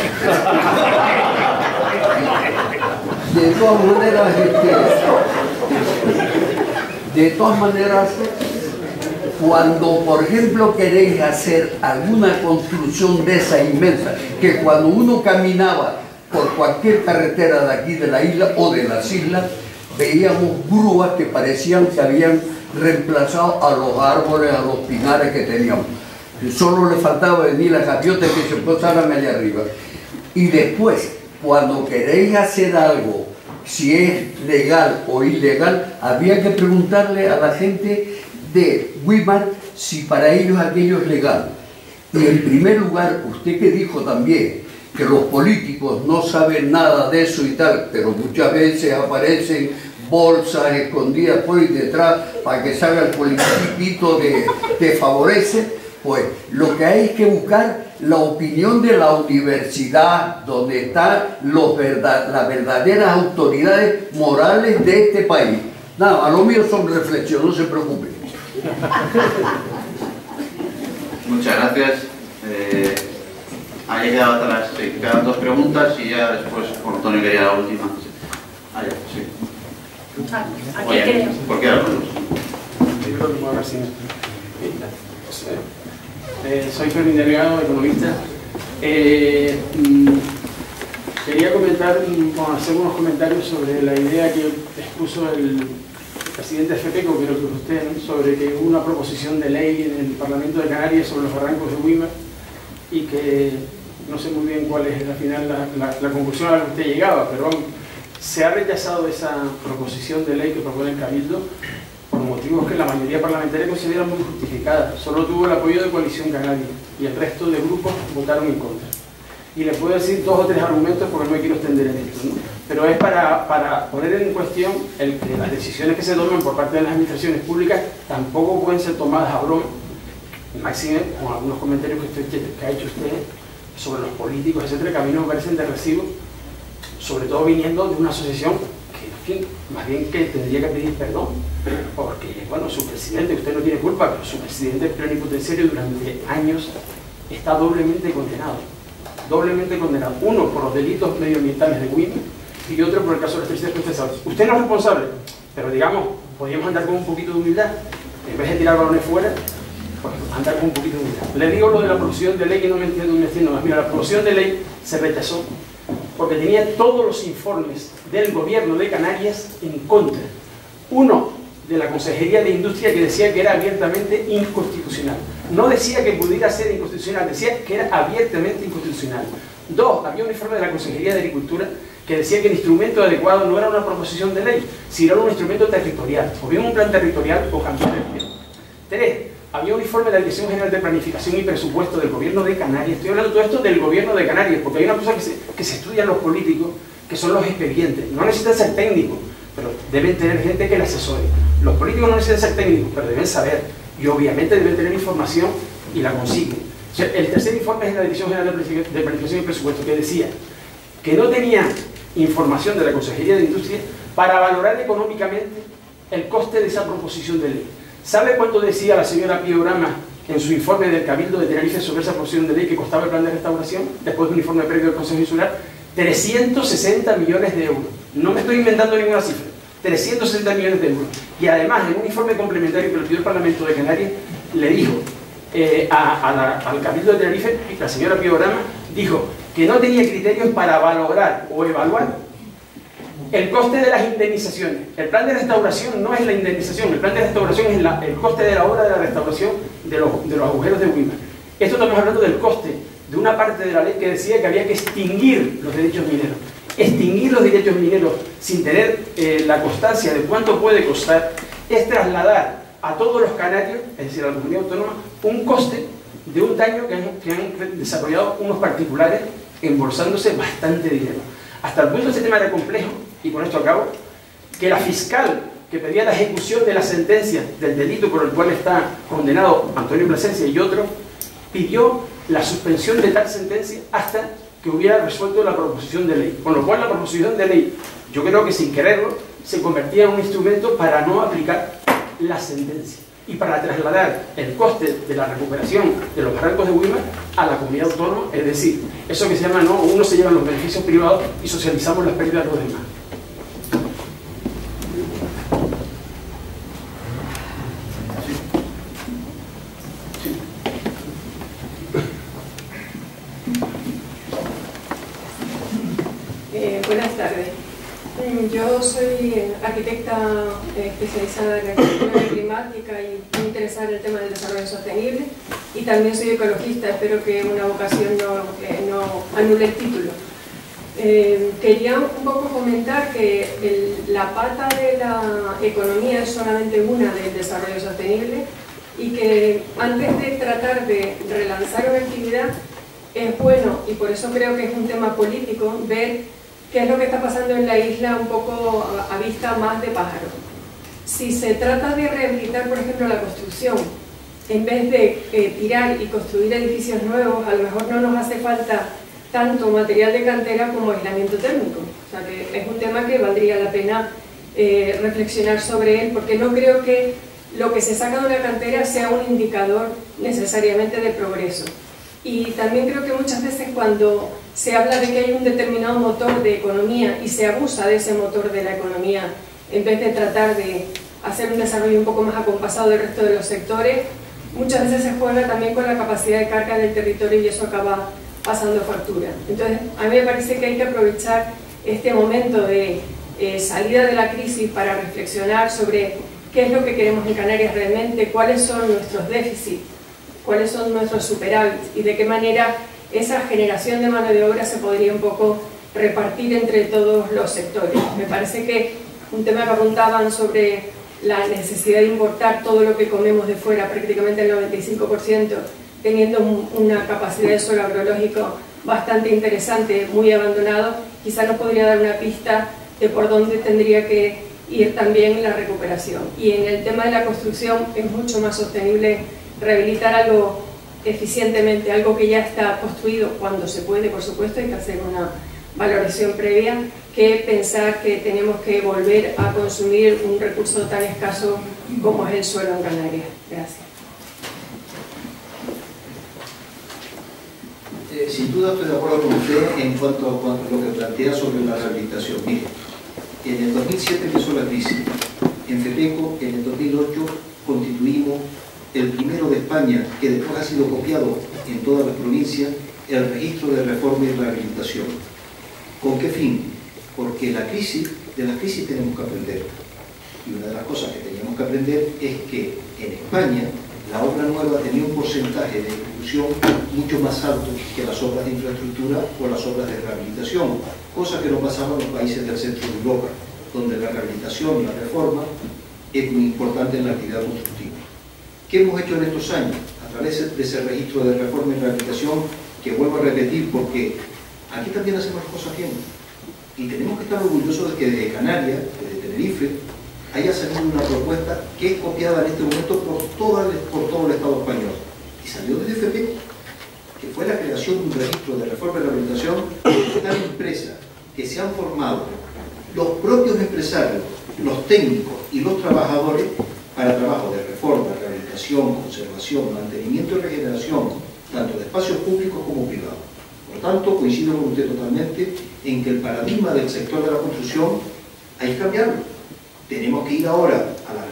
De todas maneras, este, de todas maneras, cuando, por ejemplo, queréis hacer alguna construcción de esa inmensa, que cuando uno caminaba por cualquier carretera de aquí de la isla o de las islas, veíamos grúas que parecían que habían reemplazado a los árboles, a los pinares que teníamos. Solo le faltaba venir las gaviotas que se posaran allá arriba. Y después, cuando queréis hacer algo, si es legal o ilegal, había que preguntarle a la gente de Weimar si para ellos aquello es legal. Y en primer lugar, usted que dijo también que los políticos no saben nada de eso y tal, pero muchas veces aparecen bolsas escondidas por y detrás para que salga el politiquito que te favorece, pues lo que hay que buscar la opinión de la universidad, donde están los verdad, las verdaderas autoridades morales de este país. Nada, lo mío son reflexiones, no se preocupen. Muchas gracias. Eh, ahí quedaban atrás, sí, quedan dos preguntas y ya después por Antonio quería la última. Allá, sí. Aquí Oye, creo. ¿por qué algunos? Yo creo que puedo hablar sin... Eh, soy Fermín Delgado, economista. Eh, mm, quería comentar, bueno, hacer unos comentarios sobre la idea que expuso el presidente FEPECO, creo que usted, ¿no? Sobre que hubo una proposición de ley en el Parlamento de Canarias sobre los barrancos de Weimar y que no sé muy bien cuál es al final la, la, la conclusión a la que usted llegaba, pero vamos, se ha rechazado esa proposición de ley que propone el Cabildo por motivos que la mayoría parlamentaria considera muy justificada. Solo tuvo el apoyo de Coalición Canaria y el resto de grupos votaron en contra. Y le puedo decir dos o tres argumentos porque no me quiero extender en esto, ¿no? Pero es para, para poner en cuestión el que las decisiones que se toman por parte de las administraciones públicas tampoco pueden ser tomadas a broma, máxime con algunos comentarios que, usted, que ha hecho usted sobre los políticos, etcétera, que a mí no me parecen de recibo, sobre todo viniendo de una asociación que, en fin, más bien que tendría que pedir perdón, porque, bueno, su presidente, usted no tiene culpa, pero su presidente plenipotenciario durante años está doblemente condenado, doblemente condenado, uno por los delitos medioambientales de Weimar y otro por el caso de las terceras procesadas. Usted no es responsable, pero digamos, podríamos andar con un poquito de humildad, en vez de tirar balones fuera, pues andar con un poquito de humildad. Le digo lo de la proposición de ley que no me entiendo, me entiendo más. Mira, la proposición de ley se rechazó porque tenía todos los informes del gobierno de Canarias en contra. Uno, de la Consejería de Industria, que decía que era abiertamente inconstitucional. No decía que pudiera ser inconstitucional, decía que era abiertamente inconstitucional. Dos, había un informe de la Consejería de Agricultura que decía que el instrumento adecuado no era una proposición de ley, sino era un instrumento territorial. O bien un plan territorial o cambiar el plan. Tres, había un informe de la Dirección General de Planificación y Presupuesto del Gobierno de Canarias. Estoy hablando de todo esto del Gobierno de Canarias, porque hay una cosa que se, que se estudian los políticos, que son los expedientes. No necesitan ser técnicos, pero deben tener gente que les asesore. Los políticos no necesitan ser técnicos, pero deben saber. Y obviamente deben tener información y la consiguen. O sea, el tercer informe es de la Dirección General de Planificación y Presupuesto, que decía que no tenía información de la Consejería de Industria para valorar económicamente el coste de esa proposición de ley. ¿Sabe cuánto decía la señora Pío Grama en su informe del Cabildo de Tenerife sobre esa proposición de ley que costaba el plan de restauración, después de un informe previo del Consejo Insular? trescientos sesenta millones de euros. No me estoy inventando ninguna cifra. trescientos sesenta millones de euros. Y además, en un informe complementario que le pidió el Parlamento de Canarias, le dijo eh, a, a la, al Cabildo de Tenerife, la señora Piorama, dijo que no tenía criterios para valorar o evaluar el coste de las indemnizaciones. El plan de restauración no es la indemnización, el plan de restauración es la, el coste de la obra de la restauración de los, de los agujeros de Güímar. Esto estamos hablando del coste de una parte de la ley que decía que había que extinguir los derechos mineros. Extinguir los derechos mineros sin tener eh, la constancia de cuánto puede costar es trasladar a todos los canarios, es decir, a la comunidad autónoma, un coste de un daño que han, que han desarrollado unos particulares embolsándose bastante dinero. Hasta el punto de este tema era complejo, y con esto acabo, que la fiscal que pedía la ejecución de la sentencia del delito por el cual está condenado Antonio Plasencia y otros, pidió la suspensión de tal sentencia hasta que hubiera resuelto la proposición de ley. Con lo cual la proposición de ley, yo creo que sin quererlo, se convertía en un instrumento para no aplicar la sentencia y para trasladar el coste de la recuperación de los barrancos de Güímar a la comunidad autónoma, es decir, eso que se llama, no, uno se lleva los beneficios privados y socializamos las pérdidas de los demás. Eh, buenas tardes. Yo soy arquitecta eh, especializada en arquitectura climática y muy interesada en el tema del desarrollo sostenible, y también soy ecologista. Espero que una vocación no, eh, no anule el título. Eh, quería un poco comentar que el, la pata de la economía es solamente una del desarrollo sostenible, y que antes de tratar de relanzar una actividad es bueno, y por eso creo que es un tema político, ver qué es lo que está pasando en la isla un poco a, a vista más de pájaro. Si se trata de rehabilitar, por ejemplo, la construcción, en vez de eh, tirar y construir edificios nuevos, a lo mejor no nos hace falta tanto material de cantera como aislamiento térmico. O sea que es un tema que valdría la pena eh, reflexionar sobre él, porque no creo que lo que se saca de una cantera sea un indicador necesariamente de progreso. Y también creo que muchas veces cuando se habla de que hay un determinado motor de economía y se abusa de ese motor de la economía, en vez de tratar de hacer un desarrollo un poco más acompasado del resto de los sectores, muchas veces se juega también con la capacidad de carga del territorio y eso acaba pasando factura. Entonces, a mí me parece que hay que aprovechar este momento de eh, salida de la crisis para reflexionar sobre qué es lo que queremos en Canarias realmente, cuáles son nuestros déficits, cuáles son nuestros superávits y de qué manera esa generación de mano de obra se podría un poco repartir entre todos los sectores. Me parece que un tema que apuntaban sobre la necesidad de importar todo lo que comemos de fuera, prácticamente el noventa y cinco por ciento, teniendo una capacidad de suelo agrológico bastante interesante, muy abandonado, quizá nos podría dar una pista de por dónde tendría que ir también la recuperación. Y en el tema de la construcción es mucho más sostenible rehabilitar algo eficientemente, algo que ya está construido cuando se puede, por supuesto, hay que hacer una valoración previa, que pensar que tenemos que volver a consumir un recurso tan escaso como es el suelo en Canarias. Gracias. Eh, sin duda estoy de acuerdo con usted en cuanto a lo que plantea sobre la rehabilitación. Mire, en el dos mil siete empezó la crisis, en FEPECO en el dos mil ocho constituimos el primero de España, que después ha sido copiado en todas las provincias, el registro de reforma y rehabilitación. ¿Con qué fin? Porque la crisis, de la crisis tenemos que aprender. Y una de las cosas que teníamos que aprender es que en España la obra nueva tenía un porcentaje de ejecución mucho más alto que las obras de infraestructura o las obras de rehabilitación, cosa que no pasaba en los países del centro de Europa, donde la rehabilitación y la reforma es muy importante en la actividad constructiva. ¿Qué hemos hecho en estos años? A través de ese registro de reforma y rehabilitación, que vuelvo a repetir porque aquí también hacemos las cosas bien. Y tenemos que estar orgullosos de que desde Canarias, desde Tenerife, haya salido una propuesta que es copiada en este momento por, toda el, por todo el Estado español. Y salió desde FEPECO, que fue la creación de un registro de reforma y rehabilitación de una empresa que se han formado los propios empresarios, los técnicos y los trabajadores para trabajo de reforma, rehabilitación, conservación, mantenimiento y regeneración, tanto de espacios públicos como privados. Por tanto, coincido con usted totalmente en que el paradigma del sector de la construcción hay que cambiarlo. Tenemos que ir ahora a la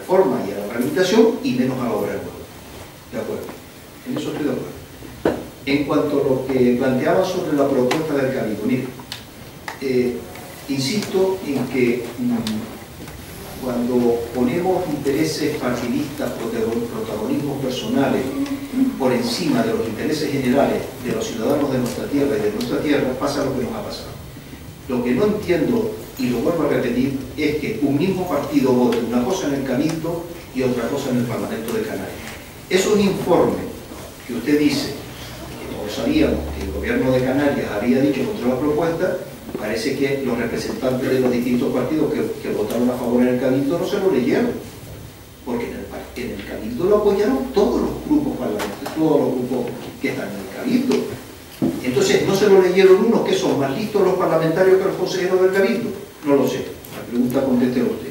reforma y a la rehabilitación y menos a la obra nueva. ¿De acuerdo? En eso estoy de acuerdo. En cuanto a lo que planteaba sobre la propuesta del Cabildo, mire, eh, insisto en que mmm, cuando ponemos intereses partidistas, protagonismos personales por encima de los intereses generales de los ciudadanos de nuestra tierra y de nuestra tierra, pasa lo que nos ha pasado. Lo que no entiendo, y lo vuelvo a repetir, es que un mismo partido vote una cosa en el Cabildo y otra cosa en el Parlamento de Canarias. Es un informe que usted dice, que todos sabíamos que el gobierno de Canarias había dicho contra la propuesta. Parece que los representantes de los distintos partidos que, que votaron a favor en el Cabildo no se lo leyeron, porque en el, en el Cabildo lo apoyaron todos los grupos parlamentarios, todos los grupos que están en el Cabildo. Entonces, ¿no se lo leyeron unos que son más listos los parlamentarios que los consejeros del Cabildo? No lo sé, la pregunta contéstela usted.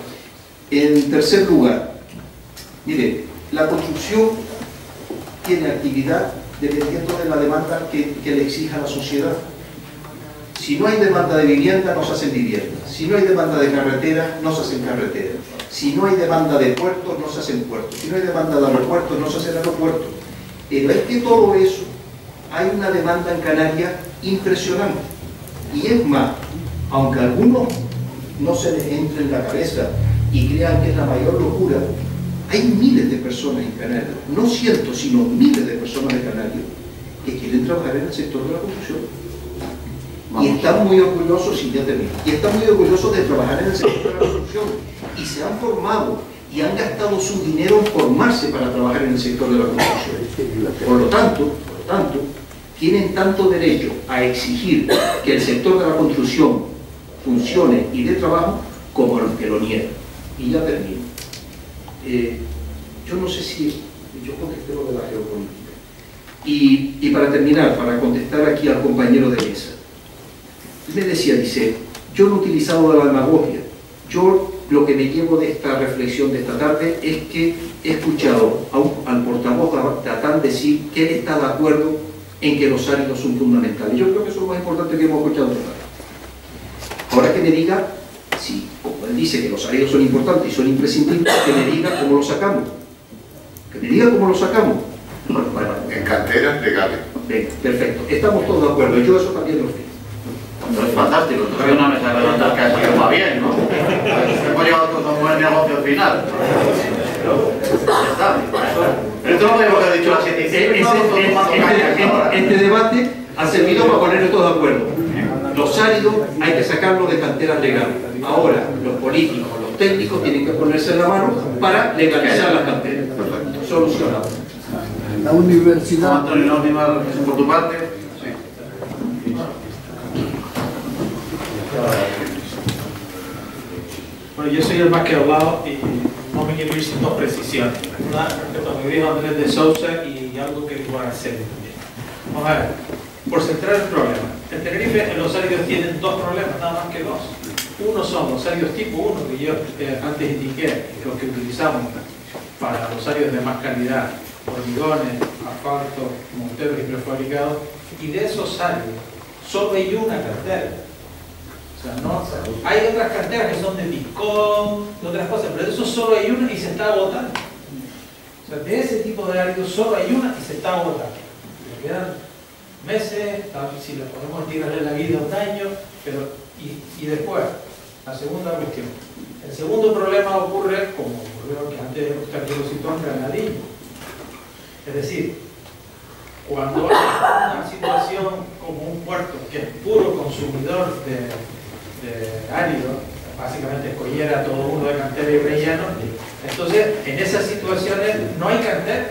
En tercer lugar, mire, la construcción tiene actividad dependiendo de la demanda que, que le exija la sociedad. Si no hay demanda de vivienda, no se hacen viviendas. Si no hay demanda de carreteras, no se hacen carreteras. Si no hay demanda de puertos, no se hacen puertos. Si no hay demanda de aeropuertos, no se hacen aeropuertos. Pero es que todo eso, hay una demanda en Canarias impresionante. Y es más, aunque a algunos no se les entre en la cabeza y crean que es la mayor locura, hay miles de personas en Canarias, no cientos, sino miles de personas en Canarias, que quieren trabajar en el sector de la construcción. Y están muy orgullosos, y ya termino, y están muy orgullosos de trabajar en el sector de la construcción. Y se han formado y han gastado su dinero en formarse para trabajar en el sector de la construcción. Por lo tanto, por lo tanto, tienen tanto derecho a exigir que el sector de la construcción funcione y dé trabajo como los que lo niegan. Y ya termino. Eh, yo no sé si yo contesté lo de la geopolítica. Y, y para terminar, para contestar aquí al compañero de mesa, me decía, dice, yo no he utilizado la demagogia. Yo lo que me llevo de esta reflexión de esta tarde es que he escuchado a un, al portavoz de ATAN decir que él está de acuerdo en que los áridos son fundamentales. Yo creo que eso es lo más importante que hemos escuchado esta tarde. Ahora que me diga, si, como él dice que los áridos son importantes y son imprescindibles, que me diga cómo los sacamos. Que me diga cómo los sacamos. Bueno, en canteras legales. Venga, perfecto. Estamos todos de acuerdo. Yo eso también lo sé. No es fantástico, entonces hay una mesa de redonda que ha sido más bien, ¿no? Hemos llegado todos a un buen negocio al final. Pero, ya está, pero esto no es lo que ha dicho la siete y cinco. Este debate ha servido para ponernos todos de acuerdo. Los áridos hay que sacarlos de canteras legales. Ahora, los políticos, los técnicos tienen que ponerse en la mano para legalizar las canteras. Solucionado. La universidad... Antonio, una última reflexión por tu parte. Bueno, yo soy el más que ha hablado y no me quiero ir sin dos precisiones. Una respecto a lo que dijo Andrés de Sousa y algo que dijo Araceli también. Vamos a ver, por centrar el problema. En Tenerife los áridos tienen dos problemas, nada más que dos. Uno son los áridos tipo uno, que yo eh, antes indiqué, los que utilizamos para los áridos de más calidad, hormigones, asfalto, morteros y prefabricados, y de esos áridos solo hay una cantera. O sea, no, hay otras canteras que son de picón, de otras cosas, pero de eso solo hay una y se está agotando. O sea, de ese tipo de áridos solo hay una y se está agotando. Le quedan meses, si le podemos tirarle la vida un año, pero y, y después, la segunda cuestión. El segundo problema ocurre, como ocurrió que antes usted lo citó en Granadillo. Es decir, cuando hay una situación como un puerto que es puro consumidor de, de árido, básicamente escollera todo uno de cantera y relleno, entonces en esas situaciones no hay cantera.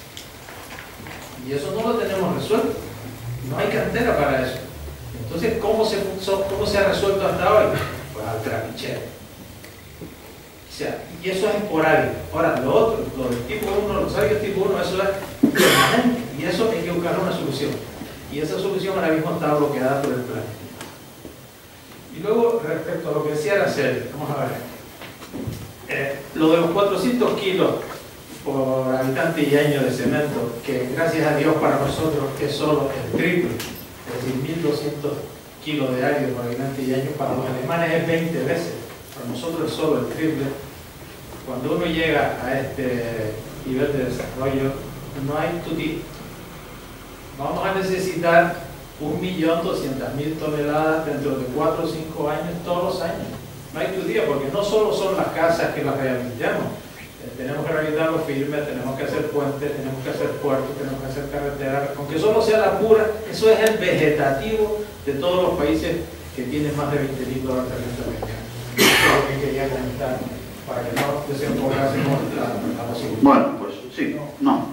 Y eso no lo tenemos resuelto. No hay cantera para eso. Entonces, ¿cómo se, cómo se ha resuelto hasta hoy? Pues al trapichero. O sea, y eso es esporádico. Ahora, lo otro, lo del tipo uno, los áridos tipo uno, eso es permanente. Y eso hay que buscar una solución. Y esa solución ahora mismo está bloqueada por el plan. Y luego, respecto a lo que decía Araceli, vamos a ver. Eh, lo de los cuatrocientos kilos por habitante y año de cemento, que gracias a Dios para nosotros es solo el triple, es decir, mil doscientos kilos de árido por habitante y año, para los alemanes es veinte veces, para nosotros es solo el triple, cuando uno llega a este nivel de desarrollo, no hay tuti. Vamos a necesitar un millón doscientas mil toneladas dentro de cuatro o cinco años, todos los años. No hay tuti, porque no solo son las casas que las rehabilitamos. Eh, tenemos que rehabilitar los firmes, tenemos que hacer puentes, tenemos que hacer puertos, tenemos que hacer carreteras. Aunque solo sea la pura, eso es el vegetativo de todos los países que tienen más de veinte mil dólares de renta per cápita. Eso es lo que quería comentar, para que no desenfocásemos la, la posibilidad. Bueno, pues sí, no.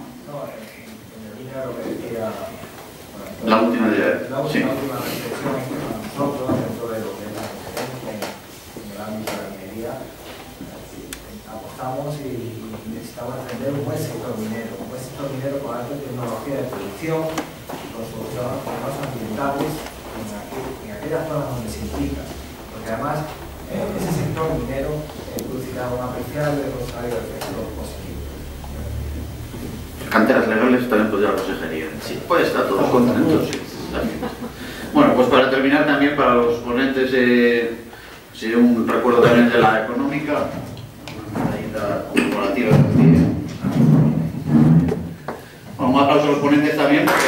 La última idea. La Sí. última reflexión es que nosotros, dentro de lo que es la competencia en el ámbito de la minería, apostamos y necesitamos defender un buen sector minero, un buen sector minero con alta tecnología de producción, con soluciones problemas ambientales en, aquel, en aquellas zonas donde se implica, porque además eh, ese sector minero eh, producirá un apreciable rosario de efectos positivos. Canteras legales también podría la consejería. Sí, puede estar todos contentos. Sí, también. Bueno, pues para terminar también para los ponentes, eh, sí, un recuerdo también de la económica, una medida conmemorativa del día. Bueno, un aplauso a los ponentes también, porque